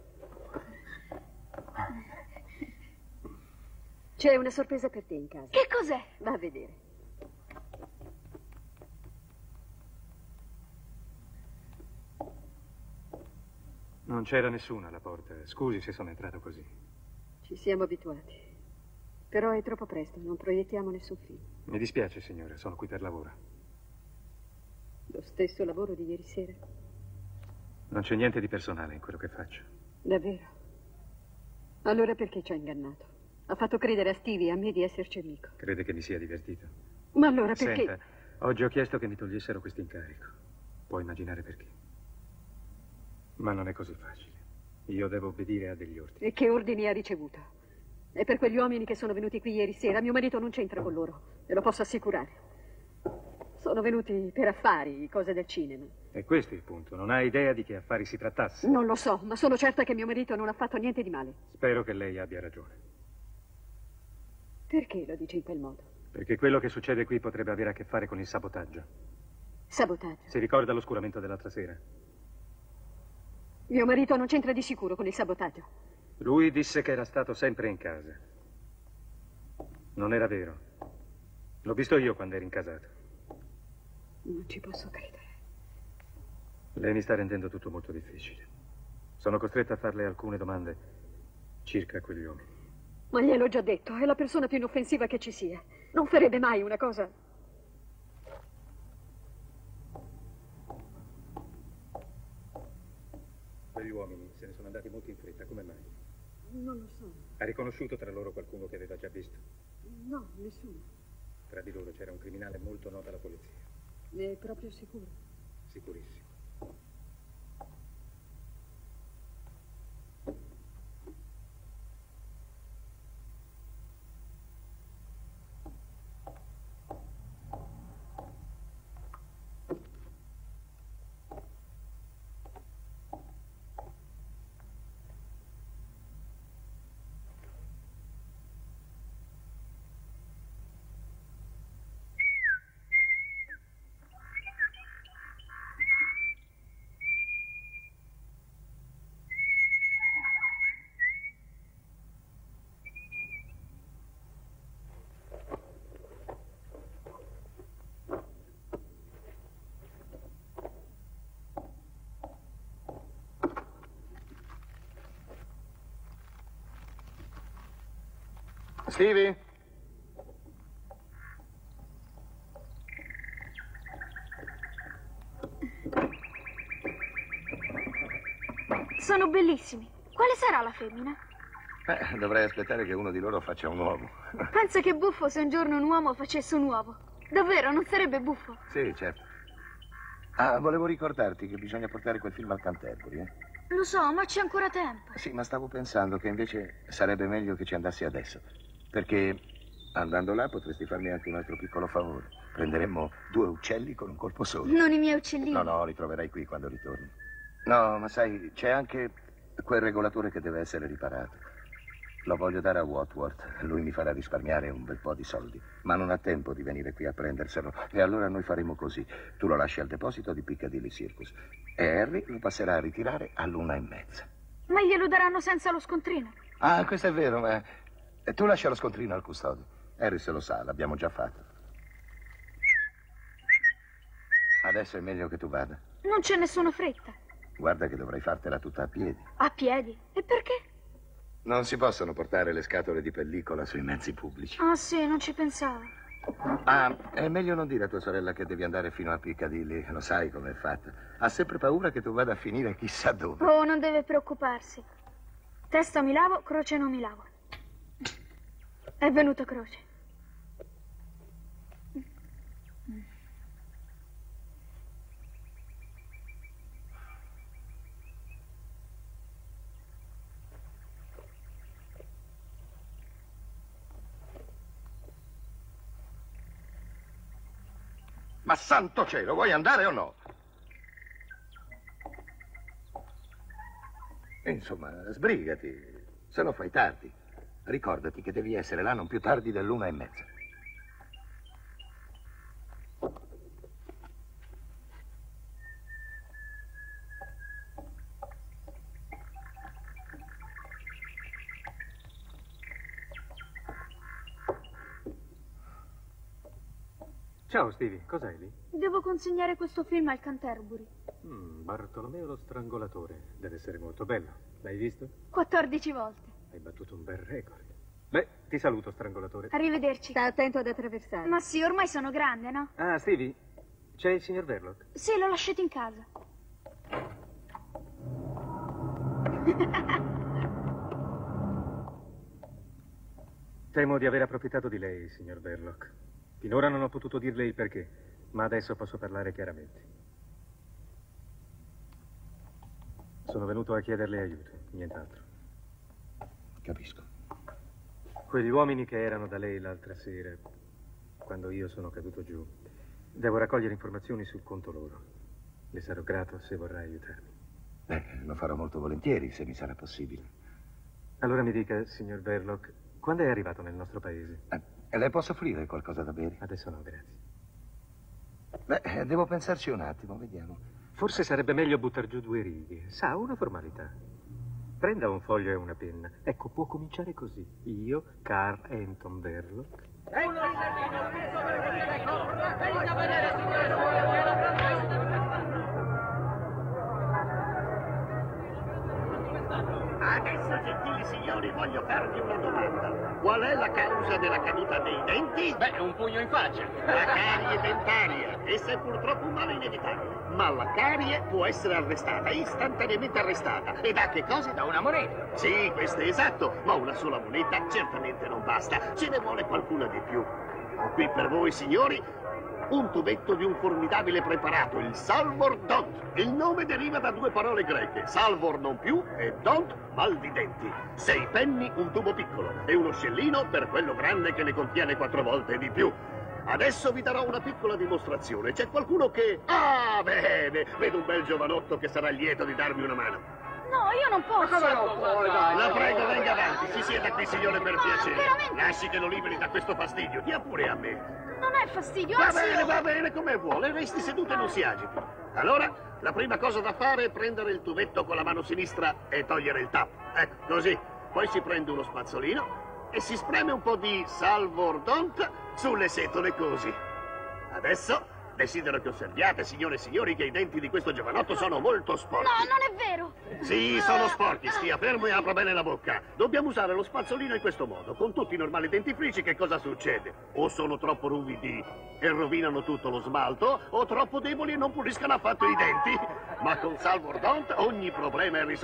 C'è una sorpresa per te in casa. Che cos'è? Va a vedere. Non c'era nessuno alla porta. Scusi se sono entrato così. Ci siamo abituati. Però è troppo presto, non proiettiamo nessun film. Mi dispiace, signore, sono qui per lavoro. Lo stesso lavoro di ieri sera? Non c'è niente di personale in quello che faccio. Davvero? Allora perché ci ha ingannato? Ha fatto credere a Stevie e a me di esserci amico. Crede che mi sia divertito? Ma allora perché? Senta, oggi ho chiesto che mi togliessero questo incarico. Può immaginare perché. Ma non è così facile. Io devo obbedire a degli ordini. E che ordini ha ricevuto? È per quegli uomini che sono venuti qui ieri sera. Mio marito non c'entra con loro, ve lo posso assicurare. Sono venuti per affari, cose del cinema. E questo è il punto. Non ha idea di che affari si trattasse. Non lo so, ma sono certa che mio marito non ha fatto niente di male. Spero che lei abbia ragione. Perché lo dice in quel modo? Perché quello che succede qui potrebbe avere a che fare con il sabotaggio. Sabotaggio? Si ricorda l'oscuramento dell'altra sera? Mio marito non c'entra di sicuro con il sabotaggio. Lui disse che era stato sempre in casa. Non era vero. L'ho visto io quando ero incasato. Non ci posso credere. Lei mi sta rendendo tutto molto difficile. Sono costretto a farle alcune domande circa quegli uomini. Ma gliel'ho già detto, è la persona più inoffensiva che ci sia. Non farebbe mai una cosa... Quegli uomini se ne sono andati molto in fretta, come mai? Non lo so. Ha riconosciuto tra loro qualcuno che aveva già visto? No, nessuno. Tra di loro c'era un criminale molto noto alla polizia. Ne è proprio sicuro? Sicurissimo. Stevie? Sono bellissimi. Quale sarà la femmina? Beh, dovrei aspettare che uno di loro faccia un uovo. Pensa che buffo se un giorno un uomo facesse un uovo. Davvero, non sarebbe buffo? Sì, certo. Ah, volevo ricordarti che bisogna portare quel film al Canterbury, eh? Lo so, ma c'è ancora tempo. Sì, ma stavo pensando che invece sarebbe meglio che ci andassi adesso. Perché andando là potresti farmi anche un altro piccolo favore. Prenderemmo due uccelli con un colpo solo. Non i miei uccellini. No, no, li troverai qui quando ritorni. No, ma sai, c'è anche quel regolatore che deve essere riparato. Lo voglio dare a Watworth. Lui mi farà risparmiare un bel po' di soldi. Ma non ha tempo di venire qui a prenderselo. E allora noi faremo così. Tu lo lasci al deposito di Piccadilly Circus. E Harry lo passerà a ritirare all'una e mezza. Ma glielo daranno senza lo scontrino. Ah, questo è vero, ma tu lascia lo scontrino al custode. Harry se lo sa, l'abbiamo già fatto. Adesso è meglio che tu vada. Non c'è nessuna fretta. Guarda che dovrai fartela tutta a piedi. A piedi? E perché? Non si possono portare le scatole di pellicola sui mezzi pubblici. Ah, sì, non ci pensavo. Ah, è meglio non dire a tua sorella che devi andare fino a Piccadilly. Lo sai com'è fatta. Ha sempre paura che tu vada a finire chissà dove. Oh, non deve preoccuparsi. Testa mi lavo, croce non mi lavo. È venuta croce. Ma santo cielo, vuoi andare o no? Insomma, sbrigati, se no fai tardi. Ricordati che devi essere là non più tardi dell'una e mezza. Ciao, Stevie, cos'hai lì? Devo consegnare questo film al Canterbury. Mm, Bartolomeo lo strangolatore. Deve essere molto bello. L'hai visto? quattordici volte. Hai battuto un bel record. Beh, ti saluto, strangolatore. Arrivederci. Sta attento ad attraversare. Ma sì, ormai sono grande, no? Ah, Stevie, c'è il signor Verloc? Sì, l'ho lasciato in casa. Temo di aver approfittato di lei, signor Verloc. Finora non ho potuto dirle il perché, ma adesso posso parlare chiaramente. Sono venuto a chiederle aiuto, nient'altro. Capisco. Quegli uomini che erano da lei l'altra sera, quando io sono caduto giù, devo raccogliere informazioni sul conto loro. Le sarò grato se vorrà aiutarmi. Beh, lo farò molto volentieri, se mi sarà possibile. Allora mi dica, signor Verloc, quando è arrivato nel nostro paese? Eh, le posso offrire qualcosa da bere? Adesso no, grazie. Beh, devo pensarci un attimo, vediamo. Forse sarebbe meglio buttar giù due righe. Sa, una formalità. Prenda un foglio e una penna. Ecco, può cominciare così. Io, Carl Anton Verloc. Adesso, gentili signori, voglio farvi una domanda. Qual è la causa della caduta dei denti? Beh, un pugno in faccia. La carie dentaria. Essa è purtroppo un male inevitabile. Ma la carie può essere arrestata, istantaneamente arrestata. E da che cosa? Da una moneta. Sì, questo è esatto. Ma una sola moneta certamente non basta. Ce ne vuole qualcuna di più. Ho qui per voi, signori, un tubetto di un formidabile preparato, il Salvor Don't. Il nome deriva da due parole greche, Salvor non più e Don't mal di denti. Sei penny, un tubo piccolo, e uno scellino per quello grande che ne contiene quattro volte di più. Adesso vi darò una piccola dimostrazione. C'è qualcuno che... Ah, bene, vedo un bel giovanotto che sarà lieto di darmi una mano. No, io non posso. Ma come non puoi, dai? La prego, venga avanti, si sieda qui, signore, per piacere. Veramente? Lasci che lo liberi da questo fastidio, dia pure a me. Non è fastidio, Va anzi... bene, va bene, come vuole. Resti seduto e non si agiti. Allora, la prima cosa da fare è prendere il tubetto con la mano sinistra e togliere il tappo. Ecco, così. Poi si prende uno spazzolino e si spreme un po' di Salvor Don't sulle setole così. Adesso desidero che osserviate, signore e signori, che i denti di questo giovanotto sono molto sporchi. No, non è vero. Sì, sono sporchi. Stia fermo e apra bene la bocca. Dobbiamo usare lo spazzolino in questo modo. Con tutti i normali dentifrici che cosa succede? O sono troppo ruvidi e rovinano tutto lo smalto, o troppo deboli e non puliscono affatto i denti. Ma con Salvor Don't ogni problema è risolto.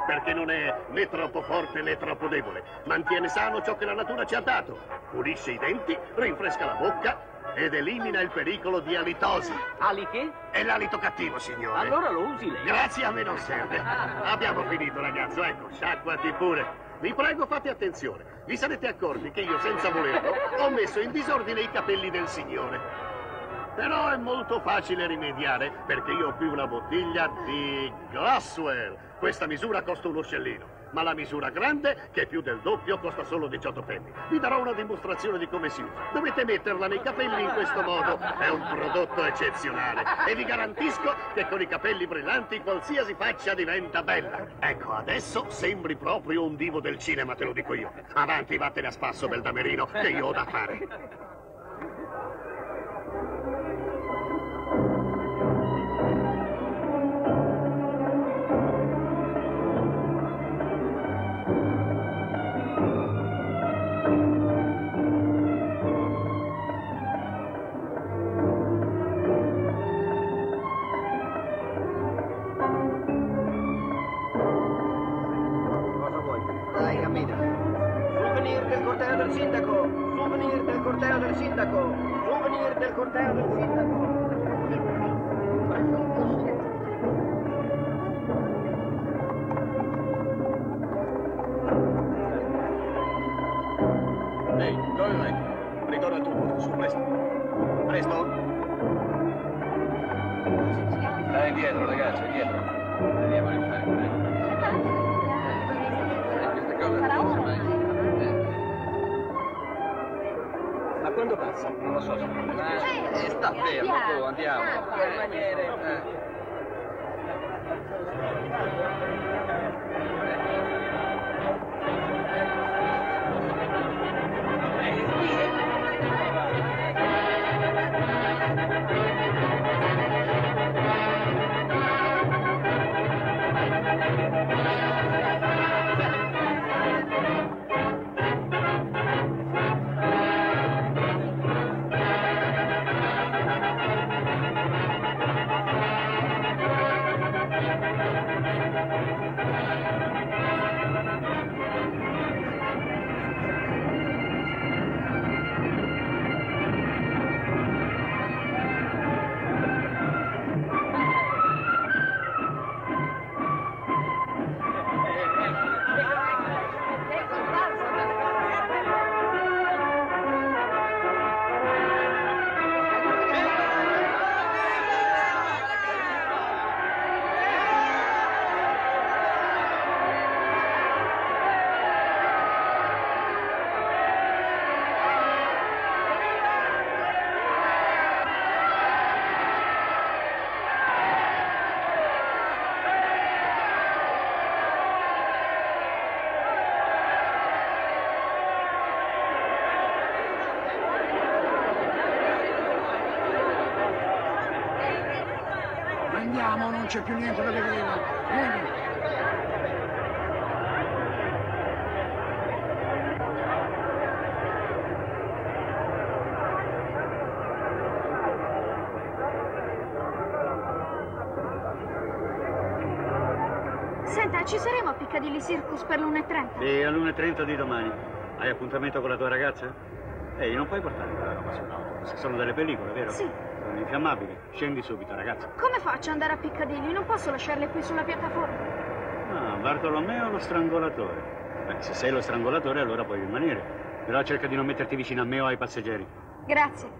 perché non è né troppo forte né troppo debole. Mantiene sano ciò che la natura ci ha dato. Pulisce i denti, rinfresca la bocca ed elimina il pericolo di alitosi. Ali che? È l'alito cattivo, signore. Allora lo usi lei. Grazie, a me non serve. Abbiamo finito, ragazzo. Ecco, sciacquati pure. Vi prego, fate attenzione. Vi sarete accorti che io, senza volerlo, ho messo in disordine i capelli del signore. Però è molto facile rimediare, perché io ho qui una bottiglia di Glasswell. Questa misura costa uno scellino, ma la misura grande, che è più del doppio, costa solo diciotto penny. Vi darò una dimostrazione di come si usa. Dovete metterla nei capelli in questo modo. È un prodotto eccezionale. E vi garantisco che con i capelli brillanti qualsiasi faccia diventa bella. Ecco, adesso sembri proprio un divo del cinema, te lo dico io. Avanti, vattene a spasso, bel damerino, che io ho da fare. Souvenir del corteo del sindaco! Souvenir del corteo del sindaco! Souvenir del corteo del sindaco! Ehi, dove vai? Ritorna tu, su presto. Presto? Dai, indietro, ragazzi, indietro. Andiamo a fare, prego. Queste cose non si mai. Ma quando passa? Non lo so, signore. Ma eh, sta fermo, tu, andiamo. Eh. Andiamo, non c'è più niente da vedere. Vieni. Senta, ci saremo a Piccadilly Circus per l'una e trenta? Sì, all'una e trenta di domani. Hai appuntamento con la tua ragazza? Ehi, non puoi portare quella roba sull'auto. Se sono delle pellicole, vero? Sì. Sono infiammabili. Scendi subito, ragazza. Come faccio ad andare a Piccadilly? Non posso lasciarle qui sulla piattaforma. Ah, Bartolomeo lo strangolatore. Beh, se sei lo strangolatore allora puoi rimanere. Però cerca di non metterti vicino a me o ai passeggeri. Grazie.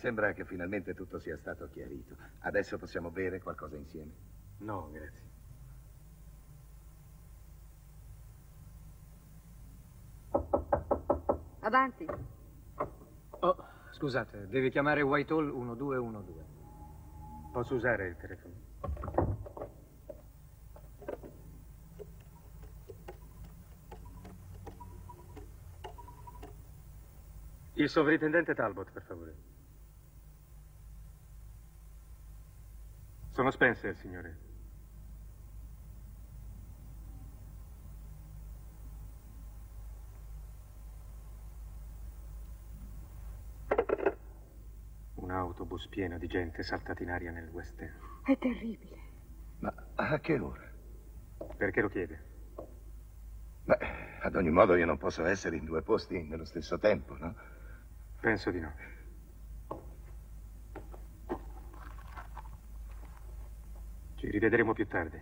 sembra che finalmente tutto sia stato chiarito. Adesso possiamo bere qualcosa insieme? No, grazie. Avanti. Oh, scusate, devi chiamare Whitehall uno due uno due. Posso usare il telefono? Il sovrintendente Talbot, per favore. Sono Spencer, signore. Un autobus pieno di gente saltata in aria nel West End. È terribile. Ma a che ora? Perché lo chiede? Beh, ad ogni modo io non posso essere in due posti nello stesso tempo, no? Penso di no. Ci rivedremo più tardi.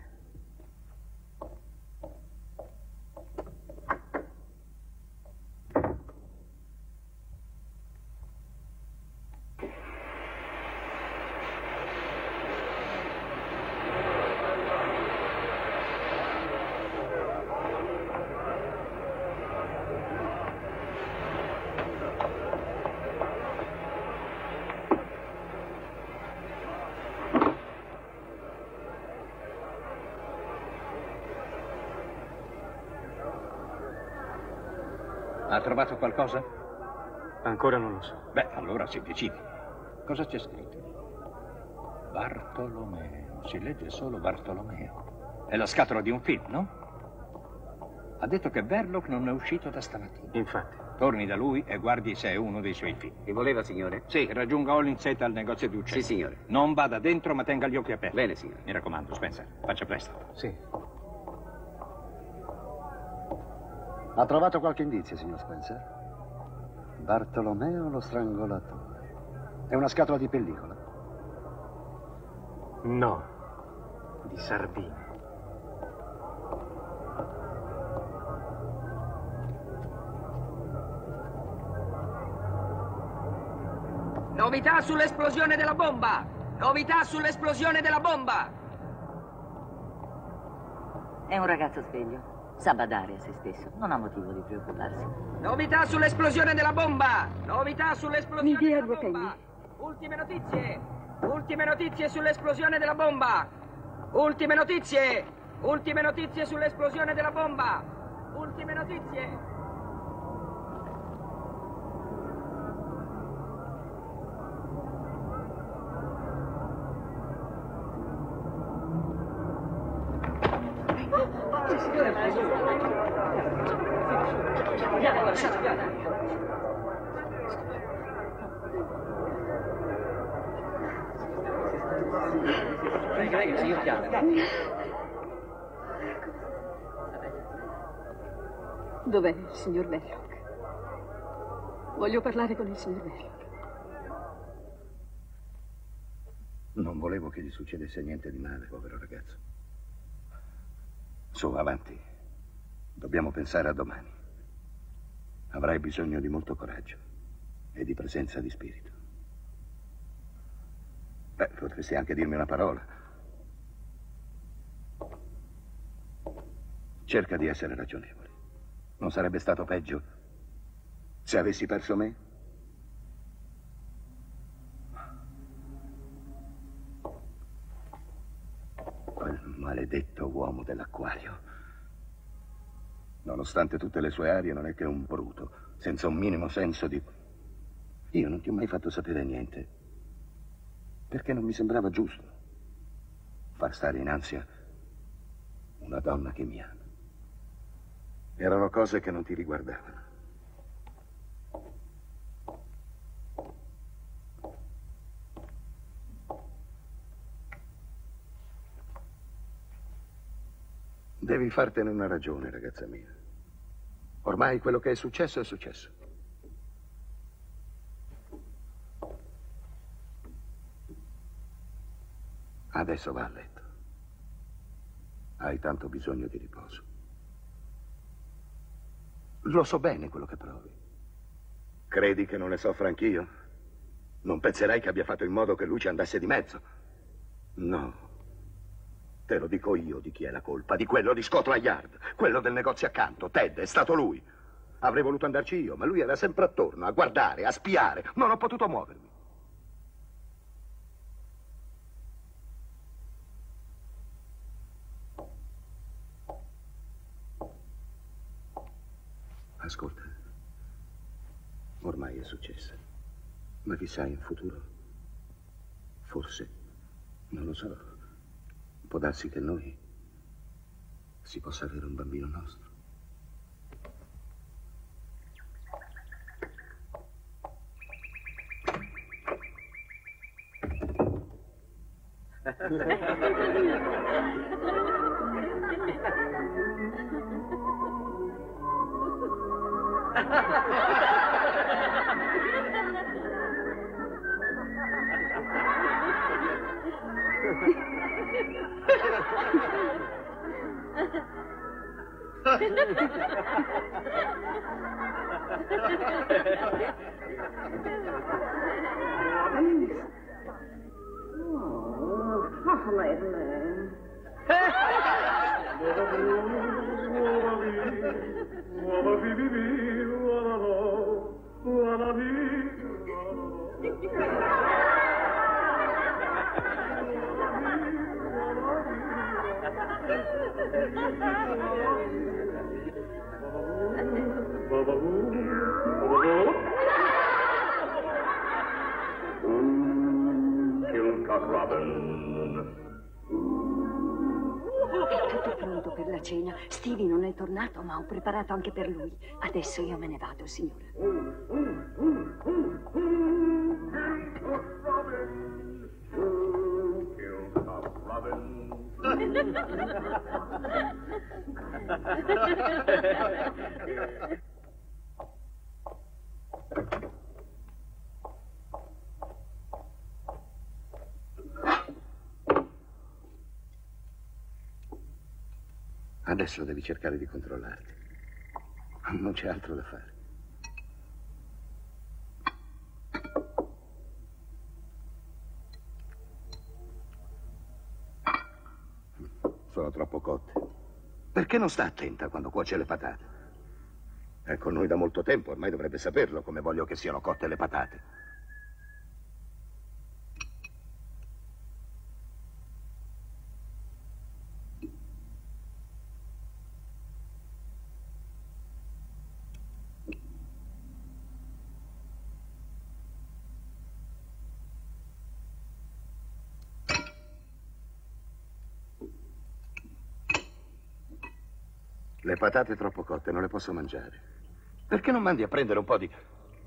Ha trovato qualcosa? Ancora non lo so. Beh, allora si decidi. Cosa c'è scritto? Bartolomeo. Si legge solo Bartolomeo. È la scatola di un film, no? Ha detto che Verloc non è uscito da stamattina. Infatti. Torni da lui e guardi se è uno dei suoi film. Mi voleva, signore? Sì, raggiunga Hollinsett al negozio di uccelli. Sì, signore. Non vada dentro, ma tenga gli occhi aperti. Bene, signore. Mi raccomando, Spencer, faccia presto. Sì. Ha trovato qualche indizio, signor Spencer? Bartolomeo lo strangolatore. È una scatola di pellicola? No, di sardine. Novità sull'esplosione della bomba! Novità sull'esplosione della bomba! È un ragazzo sveglio. Sa badare a se stesso. Non ha motivo di preoccuparsi. Novità sull'esplosione della bomba! Novità sull'esplosione Mi dia della due bomba! Ultime notizie! Ultime notizie sull'esplosione della bomba! Ultime notizie! Ultime notizie sull'esplosione della bomba! Ultime notizie! Piano, lasciate piano. Prega, prega, signor Piano. Dov'è il signor Verloc? Voglio parlare con il signor Verloc. Non volevo che gli succedesse niente di male, povero ragazzo. Su, avanti. Dobbiamo pensare a domani. Avrai bisogno di molto coraggio e di presenza di spirito. Beh, potresti anche dirmi una parola. Cerca di essere ragionevole. Non sarebbe stato peggio se avessi perso me? Quel maledetto uomo dell'acquario. Nonostante tutte le sue arie, non è che un bruto, senza un minimo senso di... Io non ti ho mai fatto sapere niente, perché non mi sembrava giusto far stare in ansia una donna che mi ama. Erano cose che non ti riguardavano. Devi fartene una ragione, ragazza mia. Ormai quello che è successo è successo. Adesso va a letto. Hai tanto bisogno di riposo. Lo so bene quello che provi. Credi che non ne soffra anch'io? Non penserai che abbia fatto in modo che lui ci andasse di mezzo. No. Te lo dico io di chi è la colpa, di quello di Scotland Yard, quello del negozio accanto. Ted, è stato lui. Avrei voluto andarci io, ma lui era sempre attorno, a guardare, a spiare. Non ho potuto muovermi. Ascolta, ormai è successa. Ma chissà in futuro, forse, non lo so, può darsi che noi si possa avere un bambino nostro. Cena. Stevie non è tornato, ma ho preparato anche per lui. Adesso io me ne vado, signora. Adesso devi cercare di controllarti. Non c'è altro da fare. Sono troppo cotte. Perché non sta attenta quando cuoce le patate? È con noi da molto tempo, ormai dovrebbe saperlo come voglio che siano cotte le patate. Le patate troppo cotte non le posso mangiare. Perché non mandi a prendere un po' di...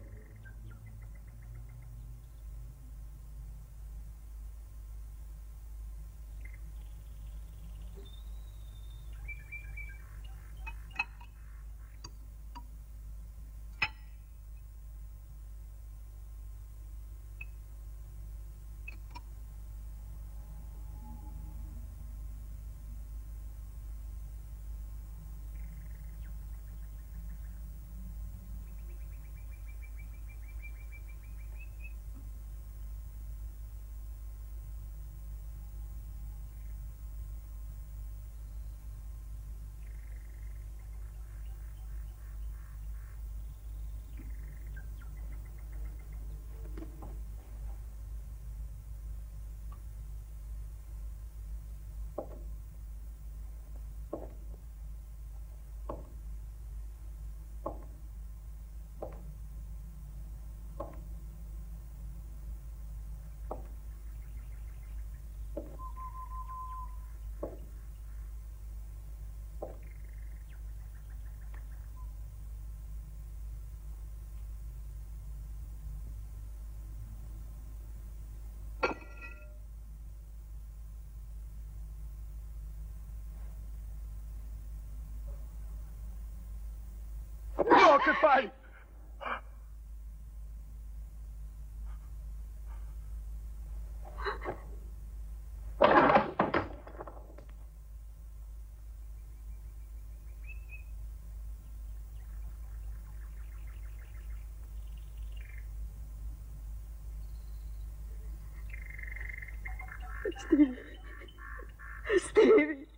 No, che fai? Stevie. Stevie.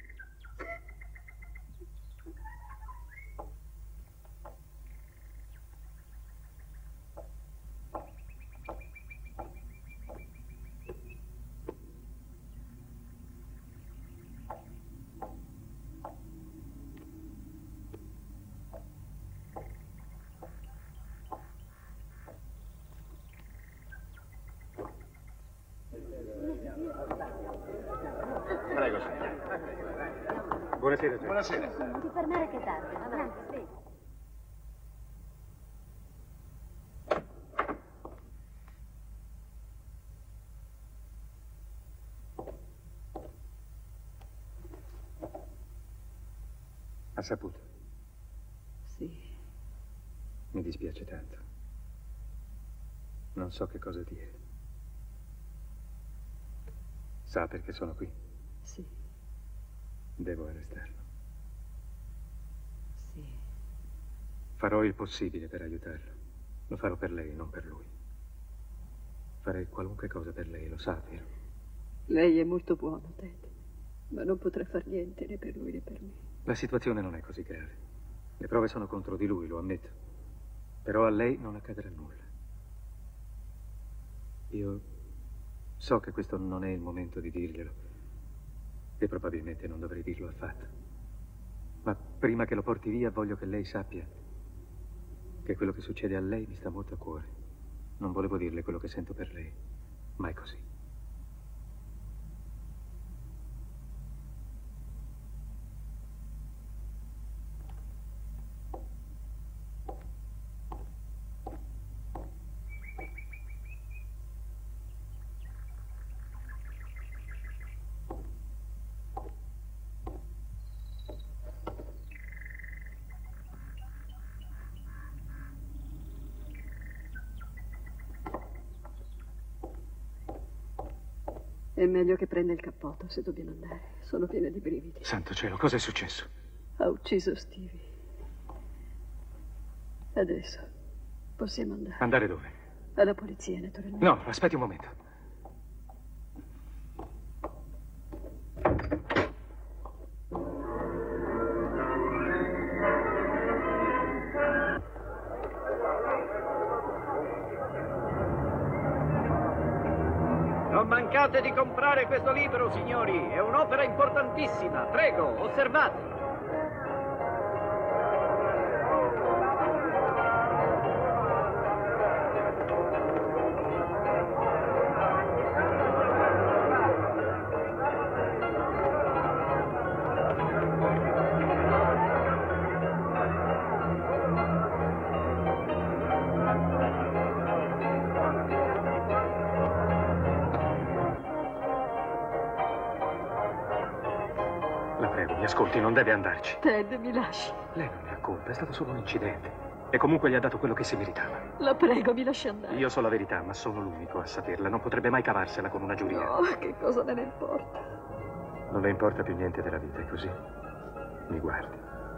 Prego, signore. Buonasera. Buonasera. Non ti fermare che tardi. Avanti, sì. Ha saputo? Sì. Mi dispiace tanto. Non so che cosa dire. Sa perché sono qui? Sì. Devo arrestarlo. Sì. Farò il possibile per aiutarlo. Lo farò per lei, non per lui. Farei qualunque cosa per lei, lo sa, vero? Lei è molto buono, Ted, ma non potrà far niente né per lui né per me. La situazione non è così grave. Le prove sono contro di lui, lo ammetto. Però a lei non accadrà nulla. Io so che questo non è il momento di dirglielo e probabilmente non dovrei dirlo affatto. Ma prima che lo porti via voglio che lei sappia che quello che succede a lei mi sta molto a cuore. Non volevo dirle quello che sento per lei, ma è così. È meglio che prenda il cappotto se dobbiamo andare. Sono piena di brividi. Santo cielo, cosa è successo? Ha ucciso Stevie. Adesso possiamo andare. Andare dove? Alla polizia, naturalmente. No, aspetti un momento. Non mancate di comprare questo libro, signori. È un'opera importantissima. Prego, osservate. Mi ascolti, non deve andarci. Ted, mi lasci. Lei non ne ha colpa, è stato solo un incidente. E comunque gli ha dato quello che si meritava. La prego, mi lasci andare. Io so la verità, ma sono l'unico a saperla. Non potrebbe mai cavarsela con una giuria. No, che cosa me ne importa? Non le importa più niente della vita, è così? Mi guardi.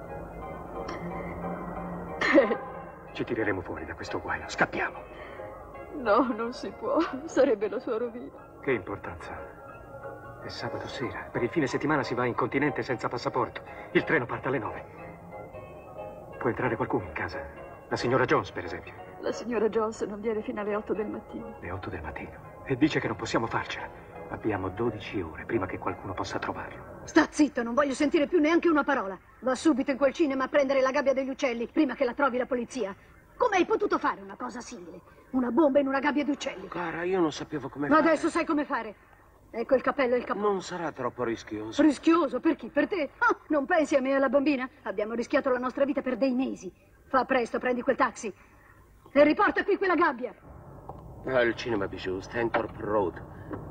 Ted. Ci tireremo fuori da questo guaio. Scappiamo. No, non si può. Sarebbe la sua rovina. Che importanza ha? È sabato sera. Per il fine settimana si va in continente senza passaporto. Il treno parte alle nove. Può entrare qualcuno in casa? La signora Jones, per esempio. La signora Jones non viene fino alle otto del mattino. Le otto del mattino. E dice che non possiamo farcela. Abbiamo dodici ore prima che qualcuno possa trovarlo. Sta zitto, non voglio sentire più neanche una parola. Va subito in quel cinema a prendere la gabbia degli uccelli prima che la trovi la polizia. Come hai potuto fare una cosa simile? Una bomba in una gabbia di uccelli? Cara, io non sapevo come Ma fare. adesso sai come fare. Ecco il cappello e il cappotto. Non sarà troppo rischioso. Rischioso? Per chi? Per te? Ah, non pensi a me e alla bambina? Abbiamo rischiato la nostra vita per dei mesi. Fa presto, prendi quel taxi. E riporta qui quella gabbia. Al cinema Bijou, Stanthorpe Road.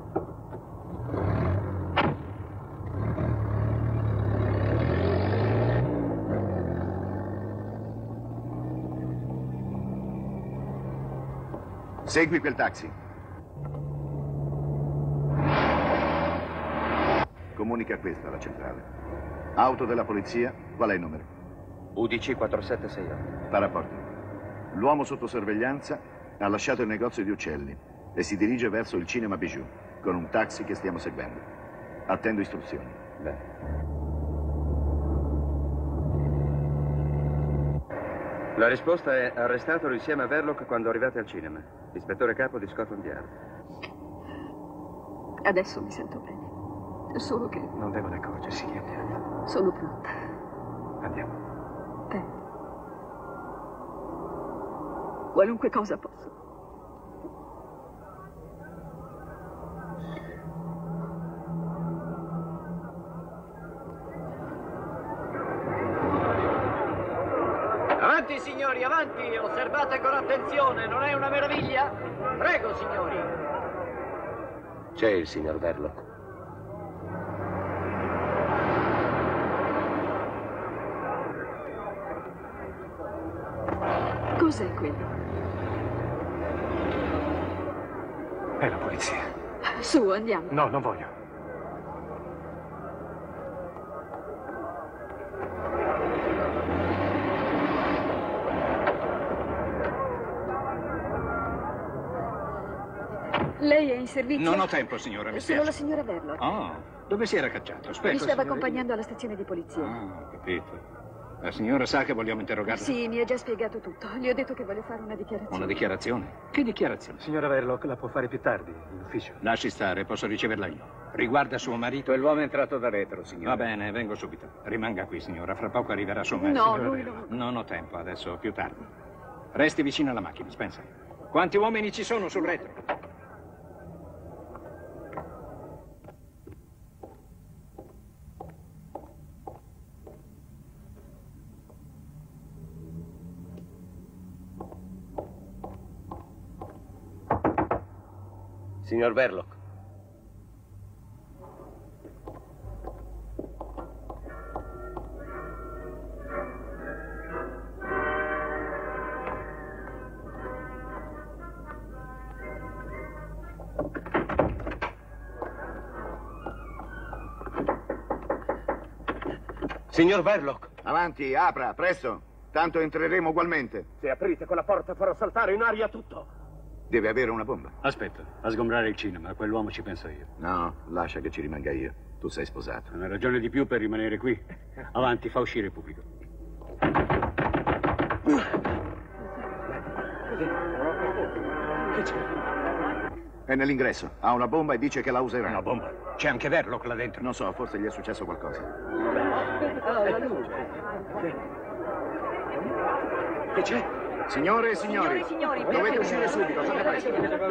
Segui quel taxi. Comunica questa alla centrale. Auto della polizia, qual è il numero? U D C quattrosette sei otto. La rapporto. L'uomo sotto sorveglianza ha lasciato il negozio di uccelli e si dirige verso il cinema Bijou. con un taxi che stiamo seguendo. Attendo istruzioni. Bene. La risposta è arrestatelo insieme a Verloc quando arrivate al cinema. Ispettore capo di Scotland Yard. Adesso mi sento bene. Solo che... Non devono accorgersi, andiamo. Sono pronta. Andiamo. Te. Qualunque cosa posso. Avanti, signori, avanti! Osservate con attenzione, non è una meraviglia? Prego, signori. C'è il signor Verloc. Cos'è quello? È la polizia. Su, andiamo. No, non voglio. Lei è in servizio? Non ho tempo, signora, mi Sono spiace. la signora Verloc. Oh, dove si era cacciato? Aspetta, Mi stava signorina. accompagnando alla stazione di polizia. Ah, ho capito. La signora sa che vogliamo interrogarla? Sì, mi ha già spiegato tutto. Gli ho detto che voglio fare una dichiarazione. Una dichiarazione? Che dichiarazione? Signora Verloc, la può fare più tardi, in ufficio. Lasci stare, posso riceverla io. Riguarda suo marito? Quell'uomo è entrato da retro, signora. Va bene, vengo subito. Rimanga qui, signora. Fra poco arriverà suo marito. No, Signora lui Verloc. non... Non ho tempo, adesso più tardi. Resti vicino alla macchina, Spencer. Quanti uomini ci sono sul retro? Signor Verloc. Signor Verloc. Avanti, apra, presto. Tanto entreremo ugualmente. Se aprite quella porta farò saltare in aria tutto. Deve avere una bomba. Aspetta, a sgombrare il cinema, a quell'uomo ci penso io. No, lascia che ci rimanga io. Tu sei sposato. Una ragione di più per rimanere qui. Avanti, fa uscire il pubblico. Che c'è? È nell'ingresso. Ha una bomba e dice che la userà. Una bomba? C'è anche Verloc là dentro. Non so, forse gli è successo qualcosa. Oh, la luce. Che c'è? Signore e signori, Signore e signori, dovete perché- uscire subito, fate presto.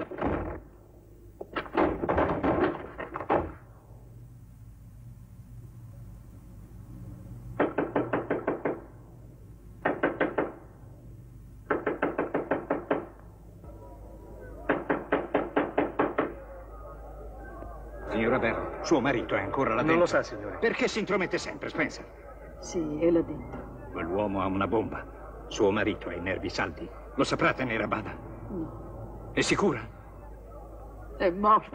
Signora Verloc, suo marito è ancora là dentro. Non lo sa, signore. Perché si intromette sempre, Spencer? Sì, è là dentro. Quell'uomo ha una bomba. Suo marito ha i nervi saldi. Lo saprà tenere a bada? No. È sicura? È morto.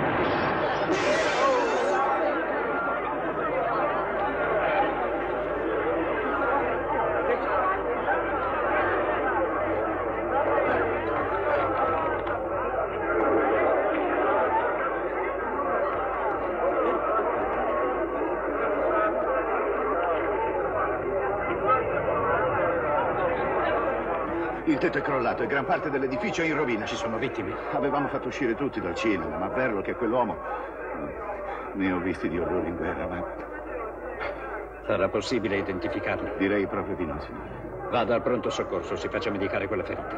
Il tetto è crollato e gran parte dell'edificio è in rovina. Ci sono vittime? Avevamo fatto uscire tutti dal cinema, ma Verloc che quell'uomo... Ne ho visti di orrori in guerra, ma... Sarà possibile identificarlo? Direi proprio di no, signore. Vada al pronto soccorso, si faccia medicare quella ferita.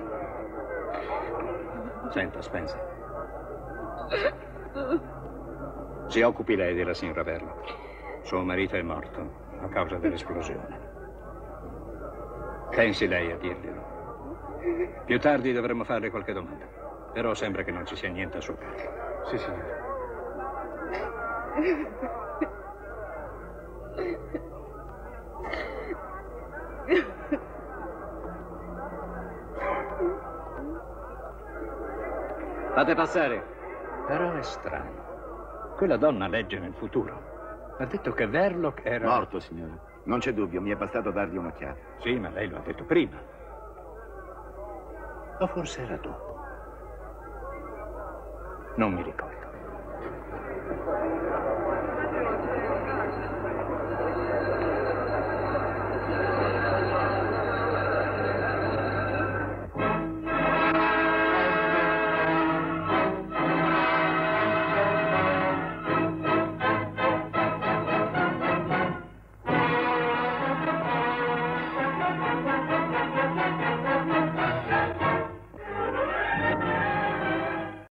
Senta, Spencer. Si occupi lei della signora Verloc. Suo marito è morto a causa dell'esplosione. Pensi lei a dirglielo. Più tardi dovremo farle qualche domanda. Però sembra che non ci sia niente a suo carico. Sì, signore. Fate passare. Però è strano. Quella donna legge nel futuro. Ha detto che Verloc era... Morto, signore. Non c'è dubbio, mi è bastato dargli un'occhiata. Sì, ma lei lo ha detto prima. O forse era dopo. Non mi ricordo.